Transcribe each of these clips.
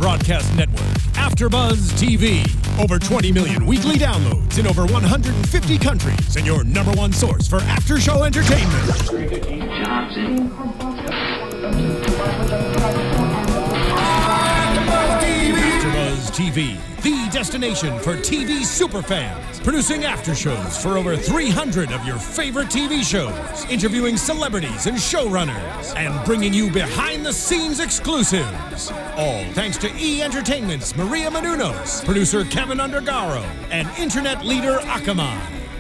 broadcast network, AFTERBUZZ TV. Over 20 million weekly downloads in over 150 countries, and your #1 source for after-show entertainment. AFTERBUZZ TV, the destination for TV superfans. Producing aftershows for over 300 of your favorite TV shows. Interviewing celebrities and showrunners. And bringing you behind-the-scenes exclusives. All thanks to E! Entertainment's Maria Menounos, producer Kevin Undergaro, and internet leader Akamai.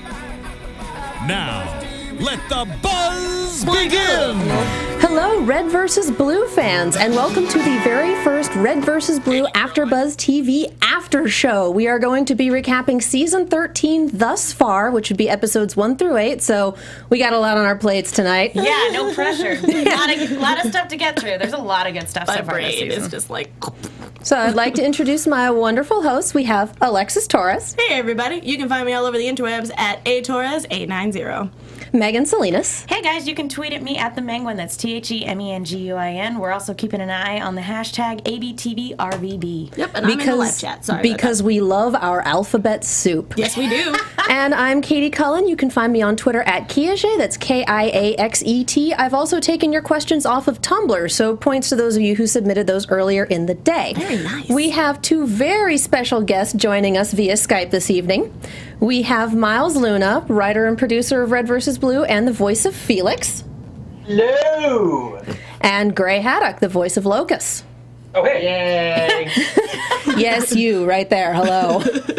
Now, let the buzz begin! Hello, Red vs. Blue fans, and welcome to the very first Red vs. Blue AFTERBUZZ TV After Show. We are going to be recapping Season 13 thus far, which would be episodes 1 through 8, so we got a lot on our plates tonight. Yeah, no pressure. A lot of stuff to get through. There's a lot of good stuff so far this season. It's just like... So I'd like to introduce my wonderful hosts. We have Alexis Torres. Hey everybody, you can find me all over the interwebs at atorres890. Megan Salinas. Hey guys, you can tweet at me at @themenguin. That's TheMenguin. We're also keeping an eye on the hashtag ABTVRVB. Yep, and I'm in the live chat. Sorry because we love our alphabet soup. Yes, we do. And I'm Katie Cullen. You can find me on Twitter at Kiaxet. That's KIAXET. I've also taken your questions off of Tumblr, so points to those of you who submitted those earlier in the day. Very nice. We have two very special guests joining us via Skype this evening. We have Miles Luna, writer and producer of Red vs. Blue and the voice of Felix. Hello! And Gray Haddock, the voice of Locus. Oh, hey! Yay! Yes, you, right there. Hello.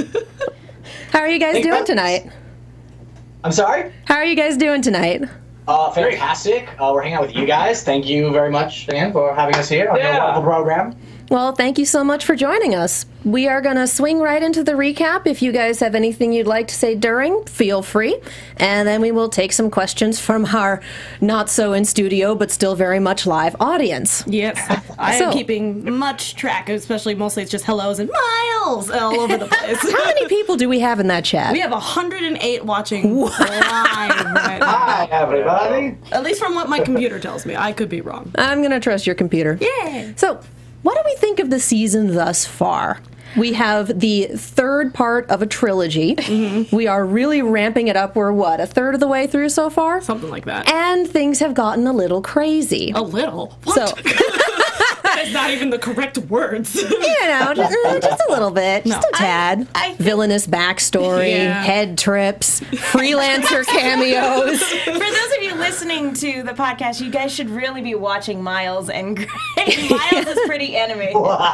How are you guys doing tonight? I'm sorry? How are you guys doing tonight? Fantastic. We're hanging out with you guys. Thank you very much, Dan, for having us here on your wonderful program. Well, thank you so much for joining us. We are going to swing right into the recap. If you guys have anything you'd like to say during, feel free. And then we will take some questions from our not-so-in-studio, but still very much live audience. Yes. I am keeping much track, especially mostly it's just hellos and Miles all over the place. How many people do we have in that chat? We have 108 watching live right now. Hi, everybody. At least from what my computer tells me. I could be wrong. I'm going to trust your computer. Yay! So, what do we think of the season thus far? We have the third part of a trilogy. Mm-hmm. We are really ramping it up. We're, what, a third of the way through so far? Something like that. And things have gotten a little crazy. A little? What? So, that is not even the correct words. just a little bit. Just a tad. Villainous backstory, head trips, freelancer cameos. For those of you listening to the podcast, you guys should really be watching Miles and Gray. Miles is pretty animated.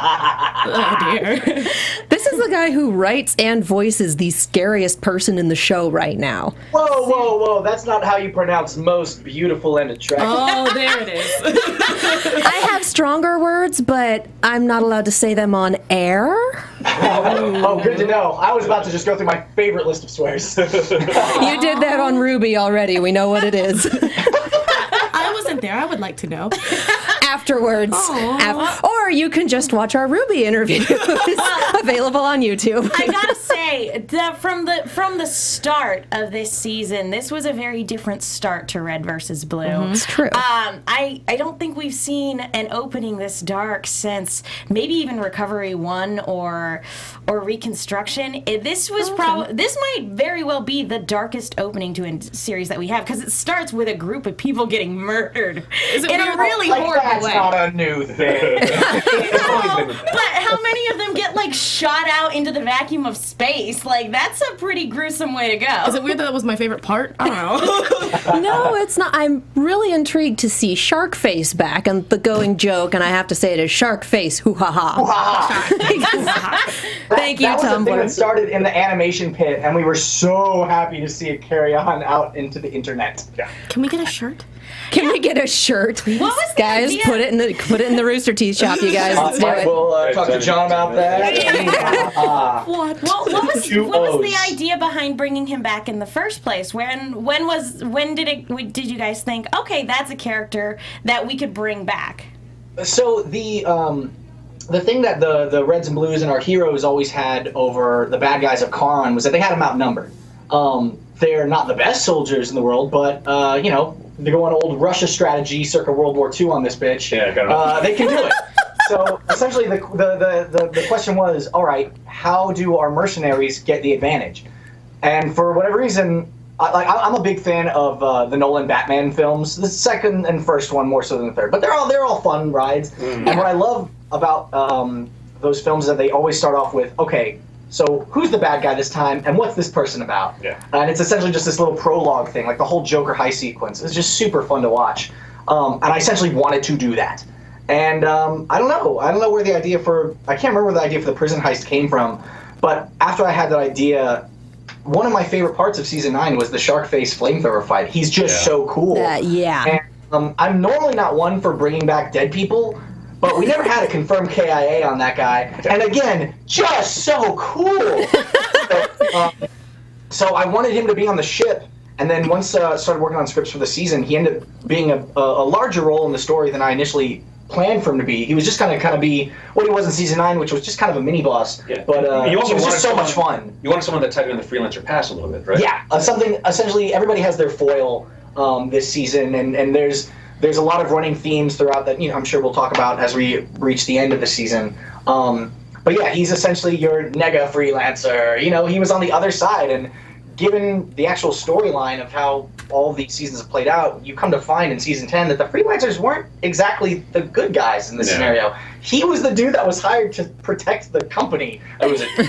Oh, dear. This is the guy who writes and voices the scariest person in the show right now. Whoa, whoa, whoa. That's not how you pronounce most beautiful and attractive. Oh, there it is. I have stronger words, but I'm not allowed to say them on air. Oh, good to know. I was about to just go through my favorite list of swears. You did that on Ruby already. We know what it is. I wasn't there. I would like to know. Afterwards. Or you can just watch our Ruby interview. It's available on YouTube. I gotta say, that from the start of this season, this was a very different start to Red vs. Blue. Mm-hmm. It's true. I don't think we've seen an opening this dark since maybe even Recovery 1 or Reconstruction. This was this might very well be the darkest opening to a series that we have, because it starts with a group of people getting murdered in a really horrible way. That's not a new thing. But how many of them get like shot out into the vacuum of space? Like, that's a pretty gruesome way to go. Is it weird that was my favorite part? I don't know. No, it's not. I'm really intrigued to see Sharkface back and the going joke, and I have to say it is Sharkface, hoo-ha-ha. Thank you, that was Tumblr. the thing that started in the animation pit, and we were so happy to see it carry on out into the internet. Yeah. Can we get a shirt? Can we get a shirt? What was the guys, idea? put it in the Rooster Teeth shop, you guys. Let's do it. We'll talk to John about that. What was the idea behind bringing him back in the first place? When did you guys think, okay, that's a character that we could bring back? So the thing that the Reds and Blues and our heroes always had over the bad guys of Karan was that they had them outnumbered. They're not the best soldiers in the world, but you know, they're going old Russia strategy circa World War II on this bitch. Yeah, they can do it. So essentially, the question was, all right, how do our mercenaries get the advantage? And for whatever reason, I'm a big fan of the Nolan Batman films. The second and first one more so than the third, but they're all fun rides. And what I love about those films is that they always start off with, okay, so who's the bad guy this time, and what's this person about? Yeah. And it's essentially just this little prologue thing, like the whole Joker heist sequence. It's just super fun to watch. And I essentially wanted to do that. And I don't know where the idea for, I can't remember where the idea for the prison heist came from, but after I had that idea, one of my favorite parts of season 9 was the shark face flamethrower fight. He's just so cool. Yeah. And I'm normally not one for bringing back dead people, but we never had a confirmed KIA on that guy. And again, just so cool. So I wanted him to be on the ship, and then once started working on scripts for the season, he ended up being a larger role in the story than I initially planned for him to be. He was just going to kind of be what he was in season 9, which was just kind of a mini boss. Yeah. But he was just so much fun. You wanted someone that tied in the freelancer pass a little bit, right? Yeah, something essentially everybody has their foil this season, and there's a lot of running themes throughout that, I'm sure we'll talk about as we reach the end of the season. But yeah, he's essentially your nega freelancer. He was on the other side, and given the actual storyline of how all of these seasons have played out, you come to find in season 10 that the freelancers weren't exactly the good guys in this scenario. He was the dude that was hired to protect the company. He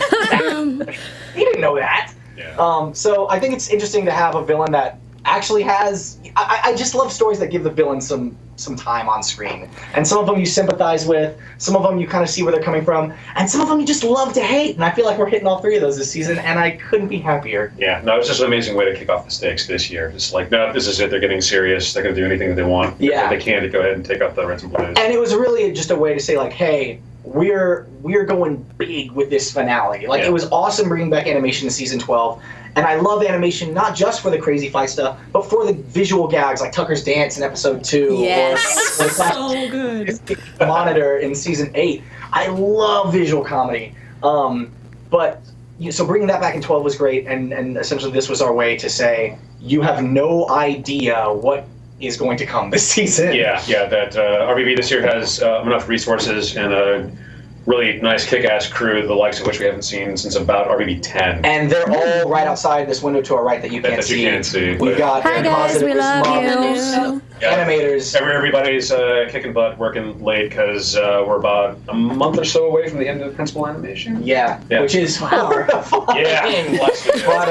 didn't know that. Yeah. So I think it's interesting to have a villain that actually has... I just love stories that give the villain some time on screen. And some of them you sympathize with, some of them you kind of see where they're coming from, and some of them you just love to hate. And I feel like we're hitting all three of those this season, and I couldn't be happier. Yeah, no, it's just an amazing way to kick off the stakes this year. It's like, no, this is it. They're getting serious. They're going to do anything that they want. Yeah. If they can to go ahead and take out the Reds and Blues. And it was really just a way to say, like, hey, we're going big with this finale. Like, it was awesome bringing back animation in season 12. And I love animation not just for the crazy fight stuff, but for the visual gags like Tucker's dance in episode 2. Yes, or so good. Monitor in season 8. I love visual comedy. So bringing that back in 12 was great, and essentially this was our way to say, you have no idea what is going to come this season. Yeah, that RBB this year has enough resources and a really nice kick-ass crew, the likes of which we haven't seen since about RBB 10. And they're all right outside this window to our right that you can't see. We've got Hi guys, we love you. Animators. Everybody's kicking butt, working late, because we're about a month or so away from the end of principal animation. Yeah. Which is horrifying. Yeah. But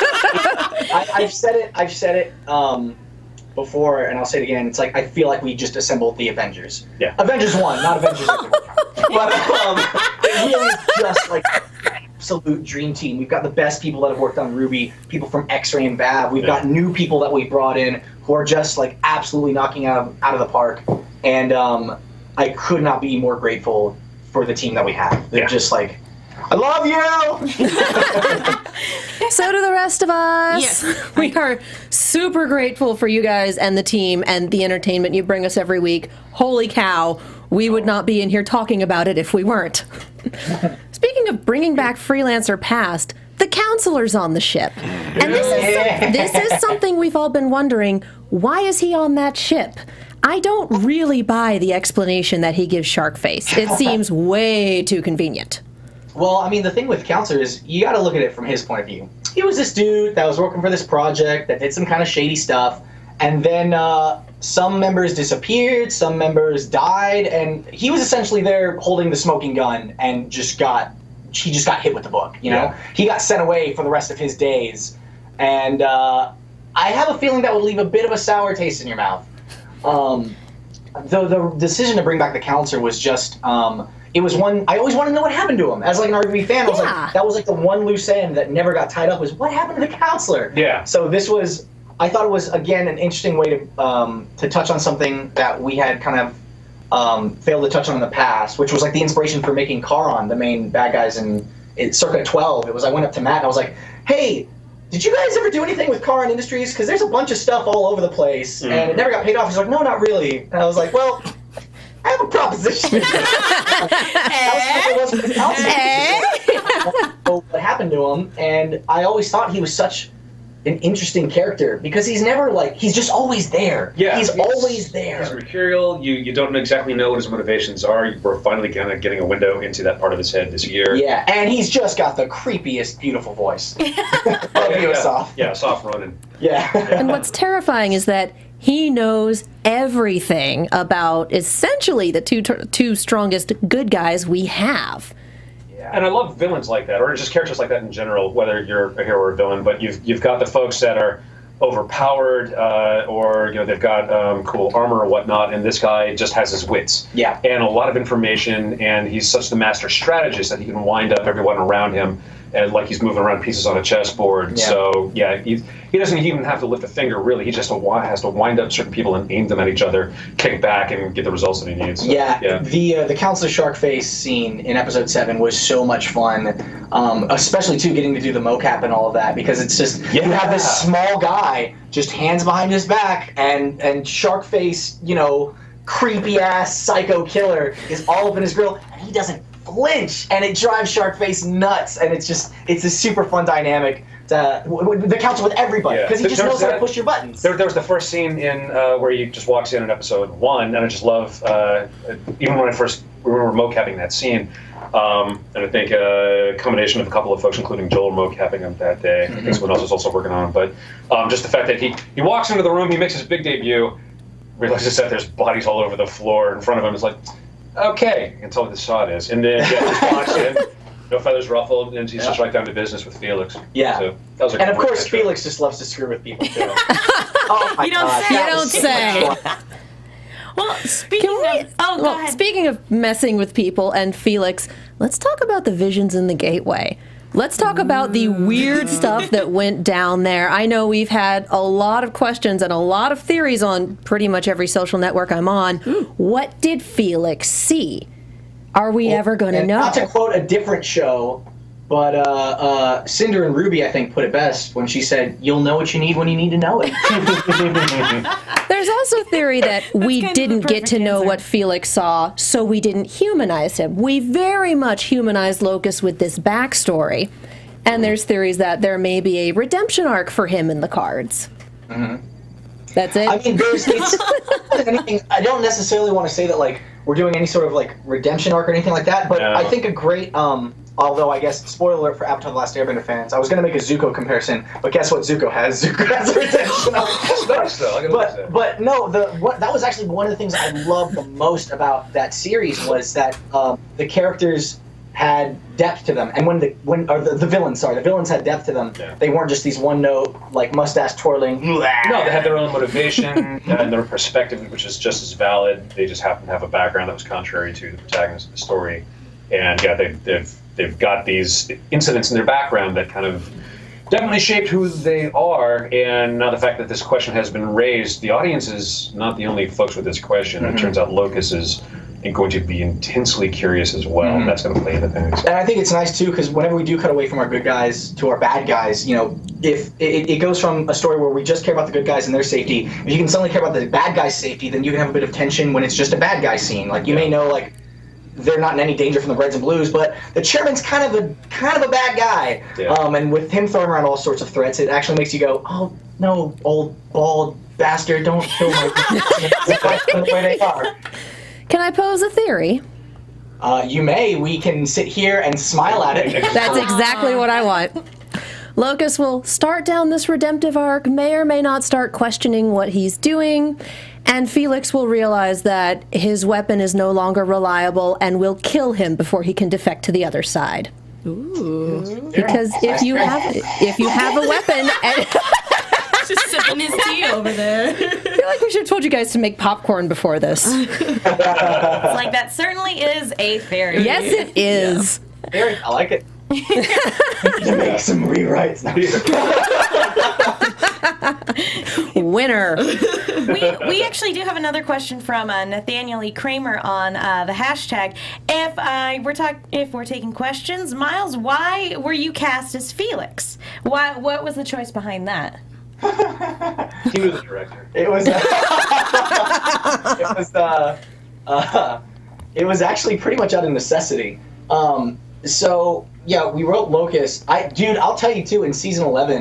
I've said it before, and I'll say it again. It's like I feel like we just assembled the Avengers. Yeah. Avengers 1, not Avengers 2. But it really is just like an absolute dream team. We've got the best people that have worked on RWBY, people from X-Ray and Bav. We've got new people that we've brought in who are just like absolutely knocking out of the park. And I could not be more grateful for the team that we have. They're just like, I love you! So do the rest of us. Yes. We are super grateful for you guys and the team and the entertainment you bring us every week. Holy cow, we would not be in here talking about it if we weren't. Speaking of bringing back Freelancer Past, the counselor's on the ship. And this is something we've all been wondering. Why is he on that ship? I don't really buy the explanation that he gives Sharkface. It seems way too convenient. Well, I mean, the thing with Counselor is you got to look at it from his point of view. He was this dude that was working for this project that did some kind of shady stuff, and then some members disappeared, some members died, and he was essentially there holding the smoking gun and he just got hit with the book, you know? He got sent away for the rest of his days, and I have a feeling that would leave a bit of a sour taste in your mouth. The decision to bring back the Counselor was just... it was one, I always wanted to know what happened to him. As like an RWBY fan, I was like, that was like the one loose end that never got tied up was what happened to the Counselor? Yeah. So this was, I thought it was, again, an interesting way to touch on something that we had kind of failed to touch on in the past, which was like the inspiration for making Charon, the main bad guys in Circa 12. It was, I went up to Matt and I was like, hey, did you guys ever do anything with Charon Industries? Because there's a bunch of stuff all over the place, and it never got paid off. He's like, no, not really. And I was like, well... I have a proposition. What happened to him, and I always thought he was such an interesting character because he's never like he's just always there. Yeah, he's always there. He's mercurial. You don't exactly know what his motivations are. We're finally kind of getting a window into that part of his head this year. Yeah, and he's just got the creepiest, beautiful voice. Yeah, soft running. Yeah. And what's terrifying is that he knows everything about essentially the two strongest good guys we have. And I love villains like that, or just characters like that in general, whether you're a hero or a villain. But you've got the folks that are overpowered, or they've got cool armor or whatnot, and this guy just has his wits. Yeah. And a lot of information, and he's such the master strategist that he can wind up everyone around him, and like he's moving around pieces on a chessboard. Yeah. So yeah, he doesn't even have to lift a finger really. He just has to wind up certain people and aim them at each other, kick back, and get the results that he needs. So, yeah. The Counselor Sharkface scene in episode 7 was so much fun, especially too getting to do the mocap and all of that because it's just you have this small guy just hands behind his back and Sharkface, creepy ass psycho killer is all up in his grill and he doesn't flinch, and it drives Sharkface nuts, and it's a super fun dynamic that counts with everybody because he just knows how to push your buttons. There was the first scene in where he just walks in episode 1, and I just love even when we were mocapping that scene, and I think a combination of a couple of folks, including Joel, mocapping him that day. I think someone else was also working on him, but just the fact that he walks into the room, he makes his big debut, realizes that there's bodies all over the floor in front of him, is like, okay, I can tell what this shot is. And then just walks in, no feathers ruffled, and he's just right down to business with Felix. Yeah. So that was and of course, Felix just loves to screw with people, too. Oh my God. You don't say. Well, speaking of messing with people and Felix, let's talk about the visions in the gateway. Let's talk about the weird stuff that went down there. I know we've had a lot of questions and a lot of theories on pretty much every social network I'm on. What did Felix see? Are we ever going to know? Not to quote a different show, but Cinder and Ruby, I think, put it best when she said, "You'll know what you need when you need to know it." There's also theory that we didn't get to know what Felix saw, so we didn't humanize him. We very much humanized Locust with this backstory, and there's theories that there may be a redemption arc for him in the cards. That's it. I mean, I don't necessarily want to say that like we're doing any sort of like redemption arc or anything like that, but I think a great although I guess spoiler alert for Avatar: The Last Airbender fans, I was going to make a Zuko comparison, but guess what Zuko has? Zuko has a redemption arc. But no, that was actually one of the things I loved the most about that series was that the characters had depth to them, and the villains had depth to them. Yeah. They weren't just these one note like mustache twirling. No, they had their own motivation and their perspective, which is just as valid. They just happen to have a background that was contrary to the protagonist of the story, and yeah, they've got these incidents in their background that kind of definitely shaped who they are. And now the fact that this question has been raised, the audience is not the only folks with this question. It turns out Locust is going to be intensely curious as well. And that's going to play into things. And I think it's nice too, because whenever we do cut away from our good guys to our bad guys, if it goes from a story where we just care about the good guys and their safety, if you can suddenly care about the bad guy's safety, then you can have a bit of tension when it's just a bad guy scene. Like you may know like they're not in any danger from the Reds and Blues, but the chairman's kind of a bad guy. Yeah. And with him throwing around all sorts of threats, it actually makes you go, oh no, old bald bastard, don't kill my the way they are. Can I pose a theory? You may. We can sit here and smile at it. That's exactly what I want. Locust will start down this redemptive arc, may or may not start questioning what he's doing, and Felix will realize that his weapon is no longer reliable and will kill him before he can defect to the other side. Ooh. Because if you have a weapon... Just sipping his tea over there. I feel like we should have told you guys to make popcorn before this. It's like that certainly is a theory. Yes, it is. Yeah. Theory, I like it. To make some rewrites. Winner. We actually do have another question from Nathaniel E. Kramer on the hashtag. If we're taking questions, Miles, why were you cast as Felix? What was the choice behind that? He was the director. It was actually pretty much out of necessity. So yeah, we wrote Locust. Dude, I'll tell you too. In season 11,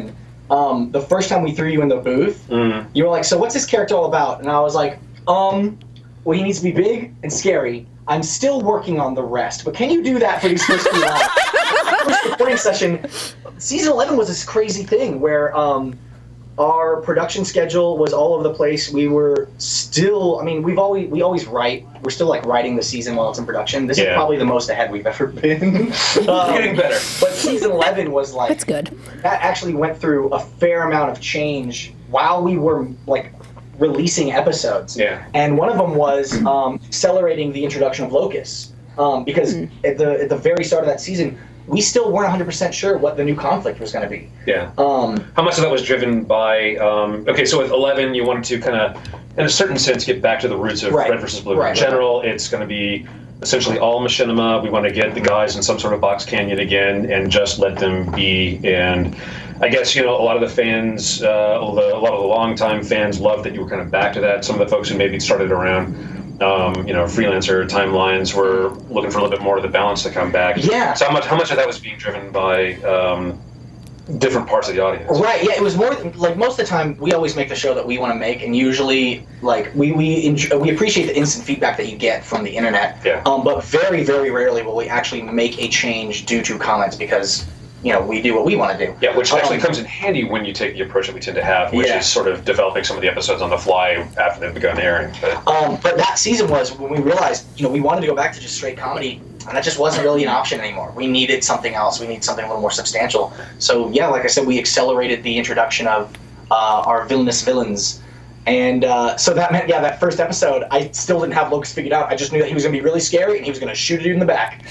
the first time we threw you in the booth, you were like, so what's this character all about? And I was like, well, he needs to be big and scary. I'm still working on the rest, but can you do that for these first few lines? First recording session, season 11 was this crazy thing where our production schedule was all over the place. We were still, I mean, we always write. We're still like writing the season while it's in production. This is probably the most ahead we've ever been. Getting better. But season 11 was like, that's good. That actually went through a fair amount of change while we were like releasing episodes. Yeah. And one of them was accelerating the introduction of Locust, because at the very start of that season, we still weren't 100% sure what the new conflict was going to be. Yeah. How much of that was driven by, okay, so with 11, you wanted to kind of, in a certain sense, get back to the roots of Red versus Blue. In general, it's going to be essentially all machinima. We want to get the guys in some sort of box canyon again and just let them be. And I guess, you know, a lot of the fans, a lot of the longtime fans loved that you were kind of back to that. Some of the folks who maybe started around, you know, freelancer timelines were looking for a little bit more of the balance to come back. Yeah. So how much of that was being driven by different parts of the audience? Right. Yeah. It was more like most of the time we always make the show that we want to make, and usually like we appreciate the instant feedback that you get from the internet. Yeah. But very, very rarely will we actually make a change due to comments, because, you know, we do what we want to do. Yeah, which actually comes in handy when you take the approach that we tend to have, which is sort of developing some of the episodes on the fly after they've begun airing. But that season was when we realized, you know, we wanted to go back to just straight comedy, and that just wasn't really an option anymore. We needed something else. We needed something a little more substantial. So yeah, like I said, we accelerated the introduction of our villainous villains. And so that meant, yeah, that first episode, I still didn't have Locust figured out. I just knew that he was going to be really scary and he was going to shoot a dude in the back.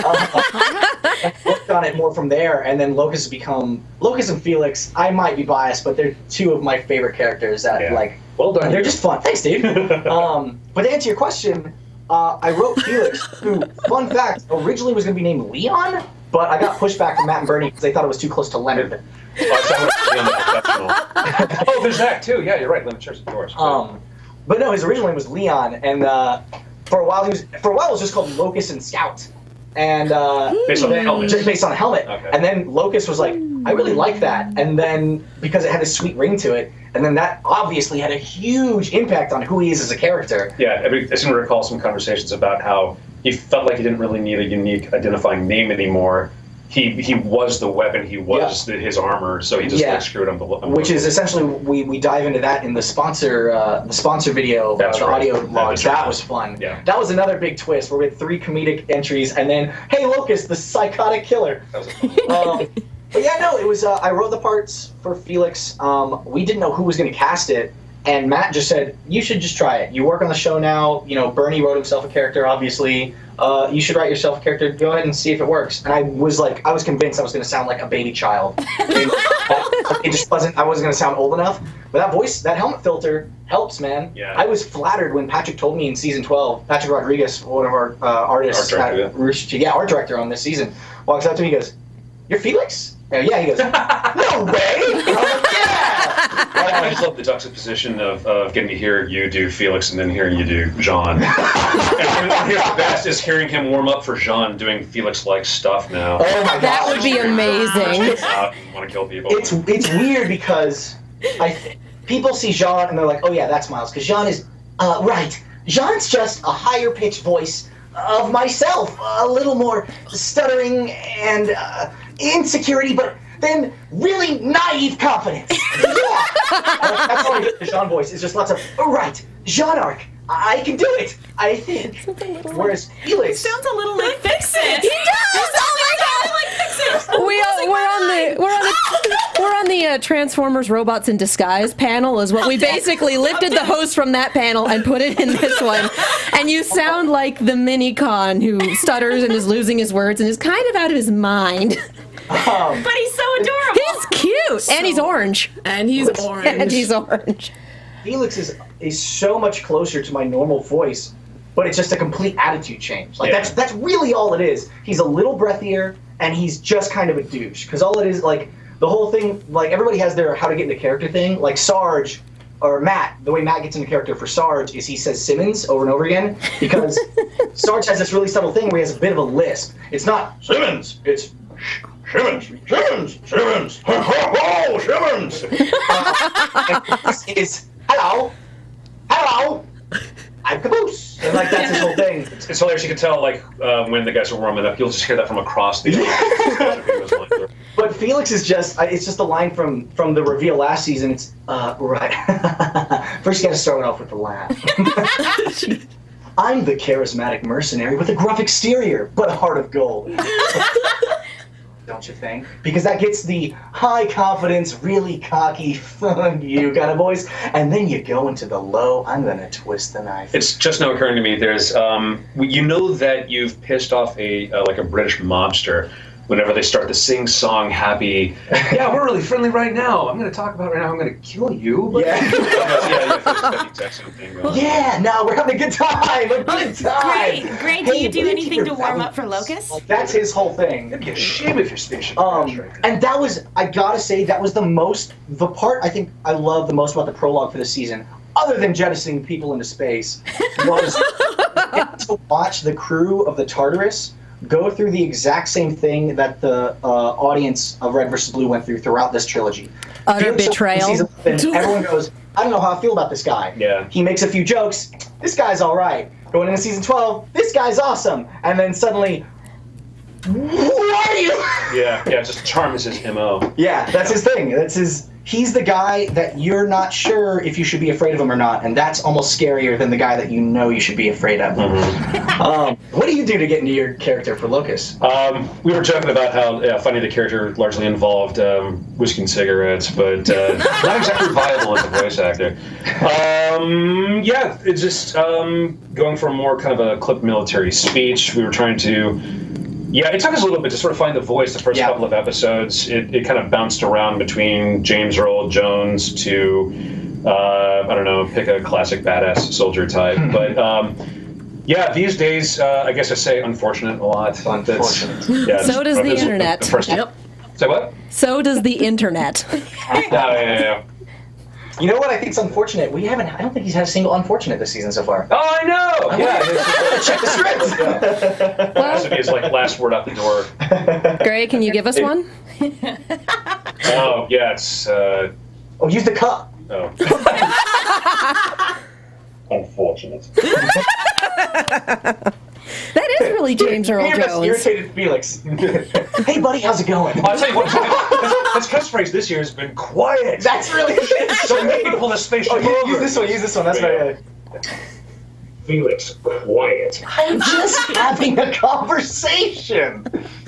I worked on it more from there, and then Locust and Felix, I might be biased, but they're two of my favorite characters that, like, well done. They're just fun. Thanks, dude. But to answer your question, I wrote Felix, who, fun fact, originally was going to be named Leon, but I got pushback from Matt and Bernie because they thought it was too close to Leonard. Oh, there's that too. Yeah, you're right. Leonard Church, of course. But no, his original name was Leon, and for a while it was just called Locust and Scout, and based on the helmet. Just based on a helmet. Okay. And then Locust was like, I really like that, and then because it had this sweet ring to it, and then that obviously had a huge impact on who he is as a character. Yeah, I seem to recall some conversations about how he felt like he didn't really need a unique identifying name anymore. He was the weapon, he was his armor, so he just like, screwed him. Which is essentially, we dive into that in the sponsor video, the audio log. That was fun. Yeah. That was another big twist where we had 3 comedic entries, and then, hey, Locust, the psychotic killer. That was but yeah, no, it was, I wrote the parts for Felix. We didn't know who was going to cast it, and Matt just said, you should just try it. You work on the show now. You know, Bernie wrote himself a character, obviously. You should write yourself a character. Go ahead and see if it works. And I was convinced I was going to sound like a baby child. It just wasn't. I wasn't going to sound old enough. But that voice, that helmet filter helps, man. Yeah. I was flattered when Patrick told me in season 12. Patrick Rodriguez, one of our artists, art director on this season, walks up to me. He goes, "You're Felix?" Yeah, he goes, "No way!" And I was like, "Yeah!" I just love the juxtaposition of getting to hear you do Felix and then hearing you do Jean. And here's the best is hearing him warm up for Jean doing Felix-like stuff now. Oh my gosh. That would be amazing. Want to kill people. It's weird because people see Jean and they're like, oh yeah, that's Miles. Because Jean is, right. Jean's just a higher pitched voice of myself. A little more stuttering and insecurity, but then really naive confidence. Yeah. That's all I get the Jean voice. It's just lots of, oh, right, Jean arc. I can do it, I think. Whereas Felix sounds a little like Fix It. He does. Oh my god! Like Fix It. We're on the Transformers Robots in Disguise panel. Is what we basically lifted the host from that panel and put it in this one. And you sound like the mini-con who stutters and is losing his words and is kind of out of his mind. But he's so adorable. He's cute, and he's orange. And he's orange. Felix is so much closer to my normal voice, but it's just a complete attitude change. Like that's really all it is. He's a little breathier, and he's just kind of a douche. Because all it is, like the whole thing, like everybody has their how to get into character thing. Like Sarge or Matt, the way Matt gets into character for Sarge is he says Simmons over and over again because Sarge has this really subtle thing where he has a bit of a lisp. It's not Simmons, it's Simmons, ho, Simmons. This is, hello, I'm Caboose. And like, that's his whole thing. It's hilarious. You can tell, like, when the guys are warming up, you'll just hear that from across the audience. But Felix is just, it's just a line from the reveal last season. It's, right. First you gotta start it off with the laugh. I'm the charismatic mercenary with a gruff exterior, but a heart of gold. Don't you think? Because that gets the high confidence, really cocky, fuck you kind of voice, and then you go into the low, I'm gonna twist the knife. It's just now occurring to me, there's, you know that you've pissed off like a British mobster whenever they start the sing-song happy, yeah, we're really friendly right now. I'm going to talk about right now, I'm going to kill you. But Yeah. Yeah, no, we're having a good time. Great. Do you do anything to warm up for Locust? That's his whole thing. It'd be a shame if your station and that was, I gotta say, that was the part I think I love the most about the prologue for this season, other than jettisoning people into space, was to watch the crew of the Tartarus go through the exact same thing that the audience of Red vs. Blue went through throughout this trilogy. Utter betrayal. Everyone goes, I don't know how I feel about this guy. Yeah. He makes a few jokes. This guy's all right. Going into season 12, this guy's awesome. And then suddenly, who are you? Yeah, just charm is his MO. Yeah, that's his thing. He's the guy that you're not sure if you should be afraid of him or not, and that's almost scarier than the guy that you know you should be afraid of. What do you do to get into your character for Locust? We were joking about how funny the character largely involved whiskey and cigarettes, but not exactly viable as a voice actor. Yeah, it's just going for a more kind of a clipped military speech. We were trying to... Yeah, it took us a little bit to sort of find the voice the first couple of episodes. It kind of bounced around between James Earl Jones to, I don't know, pick a classic badass soldier type. But yeah, these days, I guess I say unfortunate a lot. Unfortunate. Yeah, so does the internet. Say what? So does the internet. Yeah. You know what I think's unfortunate? I don't think he's had a single unfortunate this season so far. Oh, I know! Yeah. Check the script! That has to be his last word out the door. Gray, can you give us one? Oh, yeah, it's... use the cup! Oh. Unfortunate. That is really James Earl Jones. Irritated Felix. Hey, buddy, how's it going? I'll tell you what, his catchphrase this year has been quiet. That's really So maybe pull the spaceship over. Use this one. That's very Felix, quiet. I'm just having a conversation.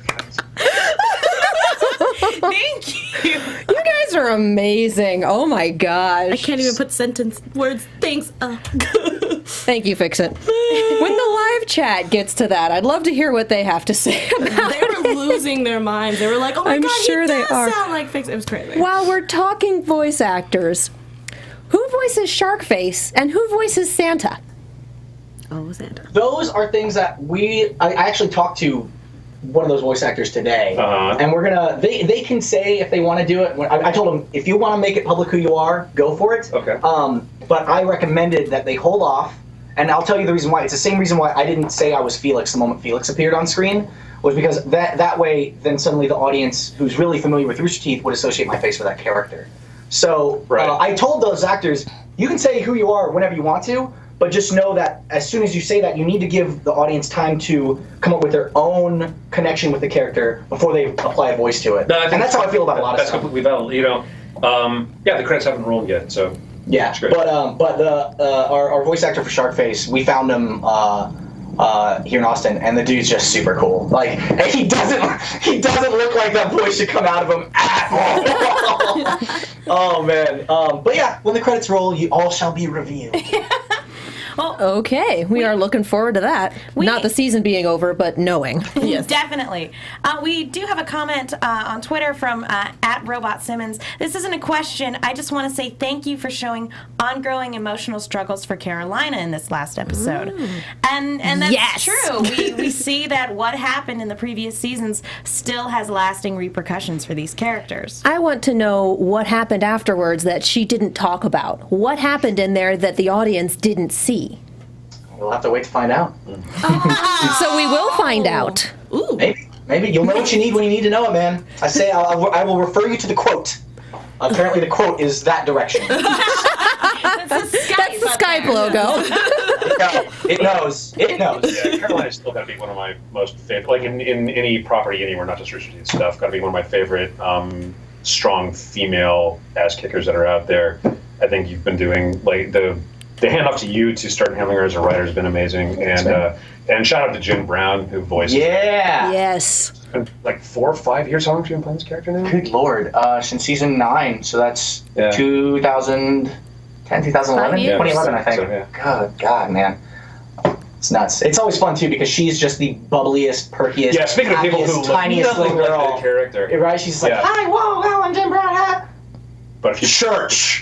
Thank you. You guys are amazing. Oh my gosh. I can't even put words. Thanks. Thank you, Fix It. When the live chat gets to that, I'd love to hear what they have to say about They were losing their minds. They were like, oh my I'm god, sure he they does are. sound like Fix It. It was crazy. While we're talking voice actors, who voices Sharkface and who voices Santa? Oh, Santa. Those are things that I actually talked to one of those voice actors today, and we're gonna. They can say if they want to do it. I told them if you want to make it public who you are, go for it. Okay. But I recommended that they hold off, and I'll tell you the reason why. It's the same reason why I didn't say I was Felix the moment Felix appeared on screen, was because that way then suddenly the audience who's really familiar with Rooster Teeth would associate my face with that character. So I told those actors, you can say who you are whenever you want to, but just know that as soon as you say that, you need to give the audience time to come up with their own connection with the character before they apply a voice to it. No, and that's how I feel about a lot of stuff. That's completely valid. You know, yeah, the credits haven't rolled yet, so yeah. But our voice actor for Sharkface, we found him here in Austin, and the dude's just super cool. Like, and he doesn't look like that voice should come out of him at all. Oh man. But yeah, when the credits roll, you all shall be revealed. Okay, we are looking forward to that. Not the season being over, but knowing. Yes, definitely. We do have a comment on Twitter from @RobotSimmons. This isn't a question. I just want to say thank you for showing ongoing emotional struggles for Carolina in this last episode. And that's true. We see that what happened in the previous seasons still has lasting repercussions for these characters. I want to know what happened afterwards that she didn't talk about. What happened in there that the audience didn't see? We'll have to wait to find out. So we will find out. Ooh. Maybe. Maybe you'll know what you need when you need to know it, man. I say I will refer you to the quote. Apparently, the quote is that direction. That's the Skype logo. It knows. It knows. Yeah, Carolina's still got to be one of my most favorite. Like in any property anywhere, not just Rooster Teeth stuff, got to be one of my favorite strong female ass kickers that are out there. I think you've been doing like the handoff to you to start handling her as a writer has been amazing, and shout out to Jim Brown who voiced. Yeah. Yes. It's been like 4 or 5 years. How long have you been playing this character now? Good lord, since season 9, so that's 2010, 2011, 2011, I think. So, yeah. God, man. It's nuts. It's always fun too because she's just the bubbliest, perkiest, Yeah, speaking of people who look tiniest little nothing girl. like the character. Right? She's like, hi, whoa, I'm Jim Brown. Huh? But if you Church.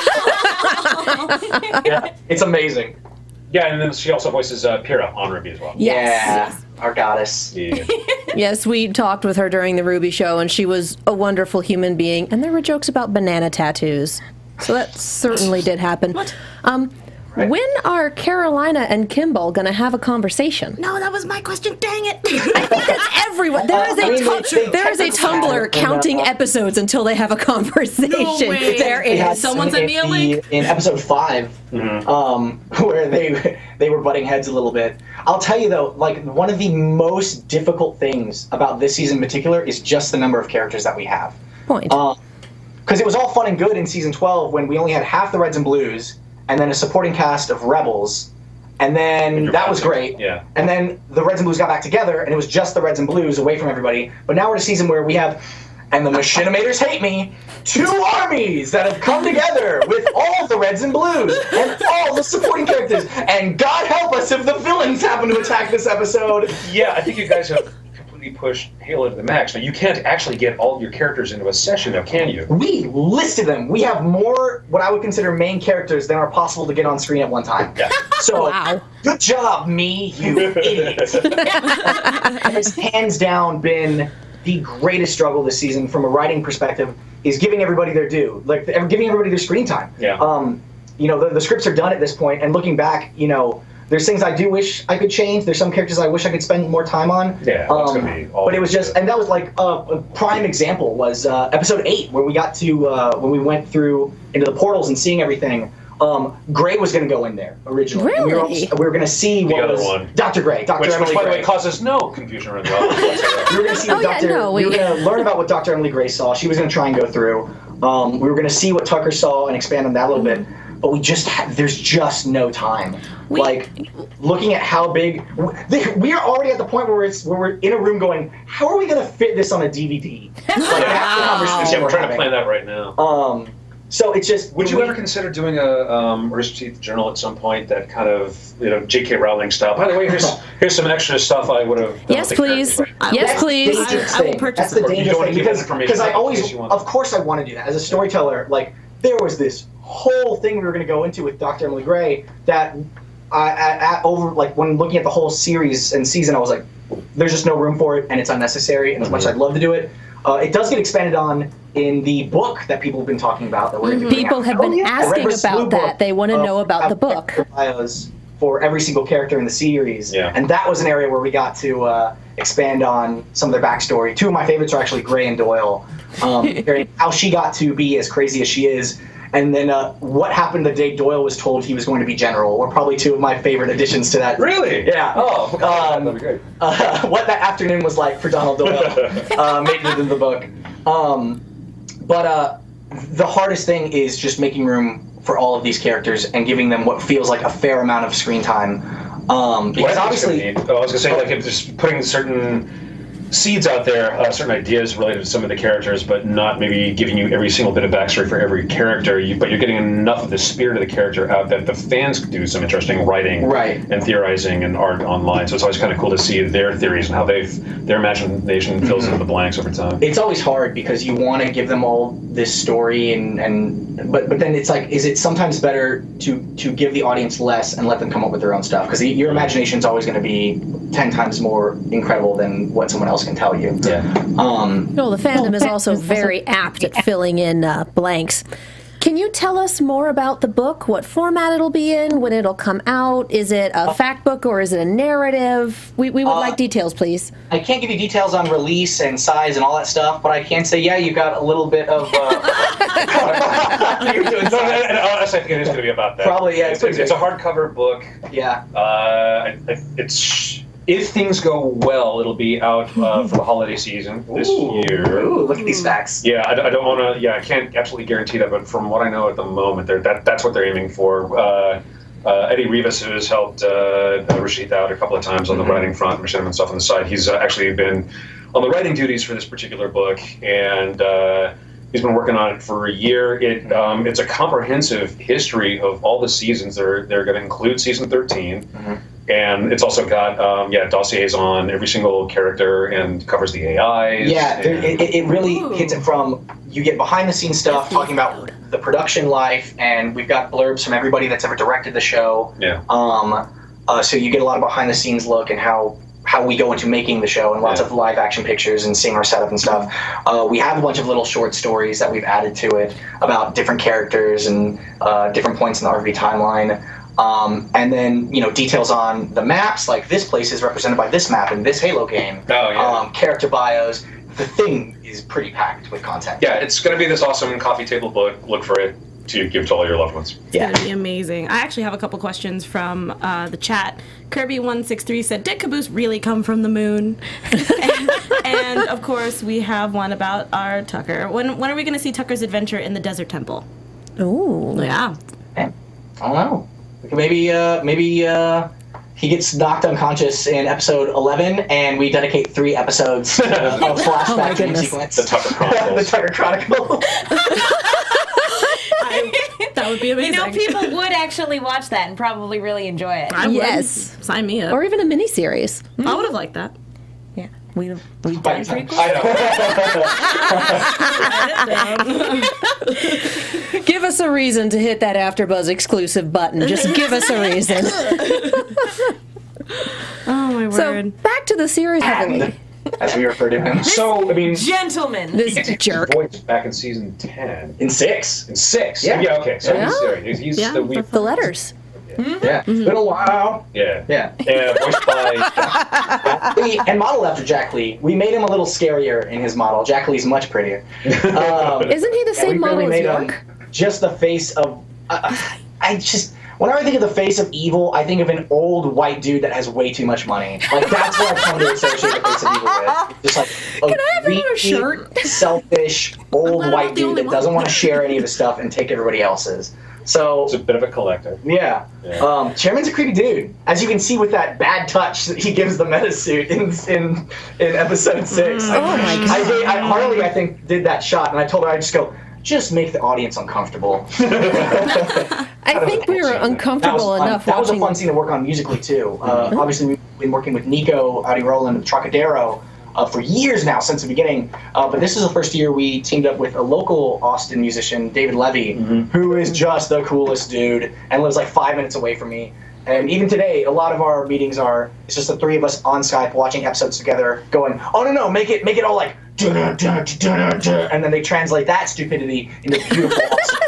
Yeah, it's amazing. Yeah, and then she also voices Pyrrha on Ruby as well. Yes. Yeah, our goddess. Yeah. Yes, we talked with her during the Ruby show, and she was a wonderful human being. And there were jokes about banana tattoos, so that certainly did happen. When are Carolina and Kimball going to have a conversation? No, that was my question. Dang it! I think that's everyone. There is a Tumblr counting episodes until they have a conversation. No way. There is. Someone sent me a link. In episode 5, where they were butting heads a little bit. I'll tell you though, like one of the most difficult things about this season in particular is just the number of characters that we have. Point. Because it was all fun and good in season 12 when we only had half the Reds and Blues, and then a supporting cast of Rebels, and then that was great. Yeah. And then the Reds and Blues got back together, and it was just the Reds and Blues away from everybody. But now we're at a season where we have, and the Machinimators hate me, 2 armies that have come together with all the Reds and Blues and all the supporting characters. And God help us if the villains happen to attack this episode. Yeah, I think you guys have completely pushed Halo to the max. Now, you can't actually get all of your characters into a session now, can you? We listed them. We have more what I would consider main characters than are possible to get on screen at one time. Yeah. So, Wow. Good job, me, you idiot. It's hands down been the greatest struggle this season from a writing perspective is giving everybody their due, like giving everybody their screen time. Yeah. You know, the scripts are done at this point, and looking back, you know, there's things I do wish I could change. There's some characters I wish I could spend more time on. Yeah, that's gonna be all. But it was just, and that was like a prime example was episode 8, where we got to when we went through into the portals and seeing everything. Gray was going to go in there originally. Really? And we were going to see The what other was one. Dr. Gray, Which, Emily by the Gray. way, causes no confusion around the audience. We were going to see what we were going to learn about what Dr. Emily Gray saw. She was going to try and go through. We were going to see what Tucker saw and expand on that a little bit. But we just there's just no time. Like looking at how big we are already at the point where we're in a room going, how are we going to fit this on a DVD? Like, that's the conversation Yeah, we're trying to having. plan that right now. So it's just. Would you ever consider doing a Rooster Teeth journal at some point that kind of, you know, J.K. Rowling style? By the way, here's some extra stuff I would have done. Yes, please. Yes, please. I will purchase That's the it. dangerous don't thing give that information because I out in always, case you want. of course, I want to do that as a storyteller. Like there was this whole thing we were going to go into with Dr. Emily Gray that over like when looking at the whole series and season, I was like, there's just no room for it and it's unnecessary. And as much as I'd love to do it, it does get expanded on in the book that people have been talking about. That we're doing People now. have been asking Red Blue about that. book, They want to know about the book. Bios for every single character in the series. Yeah. And that was an area where we got to expand on some of their backstory. 2 of my favorites are actually Gray and Doyle. How she got to be as crazy as she is. And then what happened the day Doyle was told he was going to be general were probably 2 of my favorite additions to that. Really? Yeah. Oh, that'd be great. What that afternoon was like for Donald Doyle made it into the book. But the hardest thing is just making room for all of these characters and giving them what feels like a fair amount of screen time. Because obviously, I was going to say, like, if just putting certain seeds out there, certain ideas related to some of the characters, but not maybe giving you every single bit of backstory for every character. But you're getting enough of the spirit of the character out that the fans do some interesting writing and theorizing and art online. So it's always kind of cool to see their theories and how their imagination fills in the blanks over time. It's always hard because you want to give them all this story but then it's like, is it sometimes better to give the audience less and let them come up with their own stuff? Because your imagination is always going to be 10 times more incredible than what someone else can tell you. Yeah. Well, the fandom is also very apt at filling in blanks. Can you tell us more about the book? What format it'll be in? When it'll come out? Is it a fact book or is it a narrative? We would like details, please. I can't give you details on release and size and all that stuff, but I can say, yeah, you got a little bit of. Honestly, I think it is going to be about that. Probably, yeah. It's a hardcover book. Yeah. It's if things go well, it'll be out for the holiday season this year. Ooh, look at these facts. Yeah, I don't want to. Yeah, I can't absolutely guarantee that, but from what I know at the moment, that's what they're aiming for. Eddie Rivas has helped Rooster Teeth out a couple of times on the writing front, machinima and stuff on the side. He's actually been on the writing duties for this particular book, and he's been working on it for a year. It's a comprehensive history of all the seasons. They're going to include season 13. And it's also got, dossiers on every single character and covers the AIs. Yeah, it really hits it from, you get behind-the-scenes stuff talking about the production life, and we've got blurbs from everybody that's ever directed the show. Yeah. So you get a lot of behind-the-scenes look and how we go into making the show, and lots of live-action pictures and seeing our setup and stuff. We have a bunch of little short stories that we've added to it about different characters and different points in the RV timeline. And then, details on the maps, like this place is represented by this map in this Halo game. Oh, yeah. Character bios. The thing is pretty packed with content. Yeah, it's going to be this awesome coffee table book. Look for it to give to all your loved ones. It's going to be amazing. I actually have a couple questions from the chat. Kirby163 said, did Caboose really come from the moon? and, of course, we have one about our Tucker. When are we going to see Tucker's adventure in the Desert Temple? Ooh. Yeah. I don't know. Maybe he gets knocked unconscious in episode 11, and we dedicate 3 episodes of flashback dream sequence. The Tucker Chronicles. The Tucker Chronicles. That would be amazing. People would actually watch that and probably really enjoy it. I would. Yes. Sign me up. Or even a miniseries. I would have liked that. Yeah. We've done prequels. Give us a reason to hit that AfterBuzz exclusive button. Just give us a reason. Oh, my word. So, back to the series heavily. As we refer to him. So, I mean... Gentlemen! This jerk. Voice back in season 10. In 6. In 6? Yeah. Okay. So he's The letters. Yeah. It's been a while. Yeah. Yeah. Voiced by... And modeled after Jack Lee. We made him a little scarier in his model. Jack Lee's much prettier. Isn't he the same model as York? Just the face of... Whenever I think of the face of evil, I think of an old white dude that has way too much money. Like, that's what I come to associate the face of evil with. Just like Can I have another shirt? Selfish, old white dude that doesn't want to share any of his stuff and take everybody else's. So it's a bit of a collector. Yeah. Chairman's a creepy dude. As you can see with that bad touch that he gives the meta suit in episode 6. Oh my God. Harley, I think, did that shot, and I told her, I'd just make the audience uncomfortable. I think we were uncomfortable enough That was a watching. fun scene to work on musically, too. Obviously, we've been working with Nico Audi-Roland of Trocadero for years now, since the beginning. But this is the first year we teamed up with a local Austin musician, David Levy, who is just the coolest dude and lives like 5 minutes away from me. And even today, a lot of our meetings it's just the 3 of us on Skype watching episodes together, going, oh no, make it all like, and then they translate that stupidity into beautiful, awesome.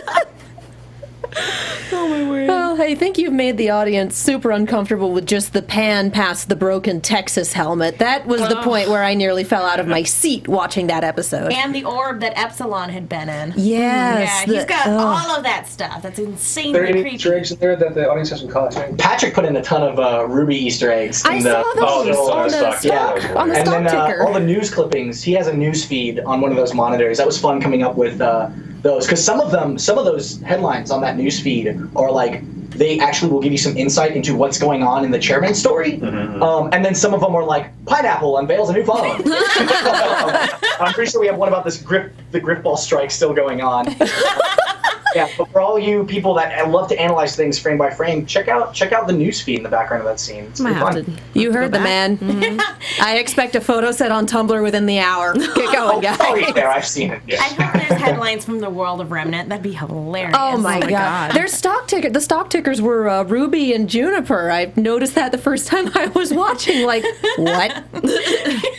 Oh my word. Well, I think you've made the audience super uncomfortable with just the pan past the broken Texas helmet. That was the point where I nearly fell out of my seat watching that episode. And the orb that Epsilon had been in. Yes. Yeah, he's got all of that stuff. That's insanely Are there any creepy. Easter eggs in there that the audience hasn't caught? Patrick put in a ton of Ruby Easter eggs. I saw those on the stock And then ticker. all the news clippings, he has a news feed on one of those monitors. That was fun coming up with those, because some of those headlines on that news feed are like, they actually will give you some insight into what's going on in the chairman story. And then some of them are like, pineapple unveils a new phone. I'm pretty sure we have one about the Griffball strike still going on. Yeah, but for all you people that love to analyze things frame by frame, check out the news feed in the background of that scene. It's fun. You heard the man. I expect a photo set on Tumblr within the hour. Get going, guys. Oh, yeah, I've seen it. I hope there's headlines from the world of Remnant. That'd be hilarious. Oh my God. Their the stock tickers were Ruby and Juniper. I noticed that the first time I was watching. Like, what? The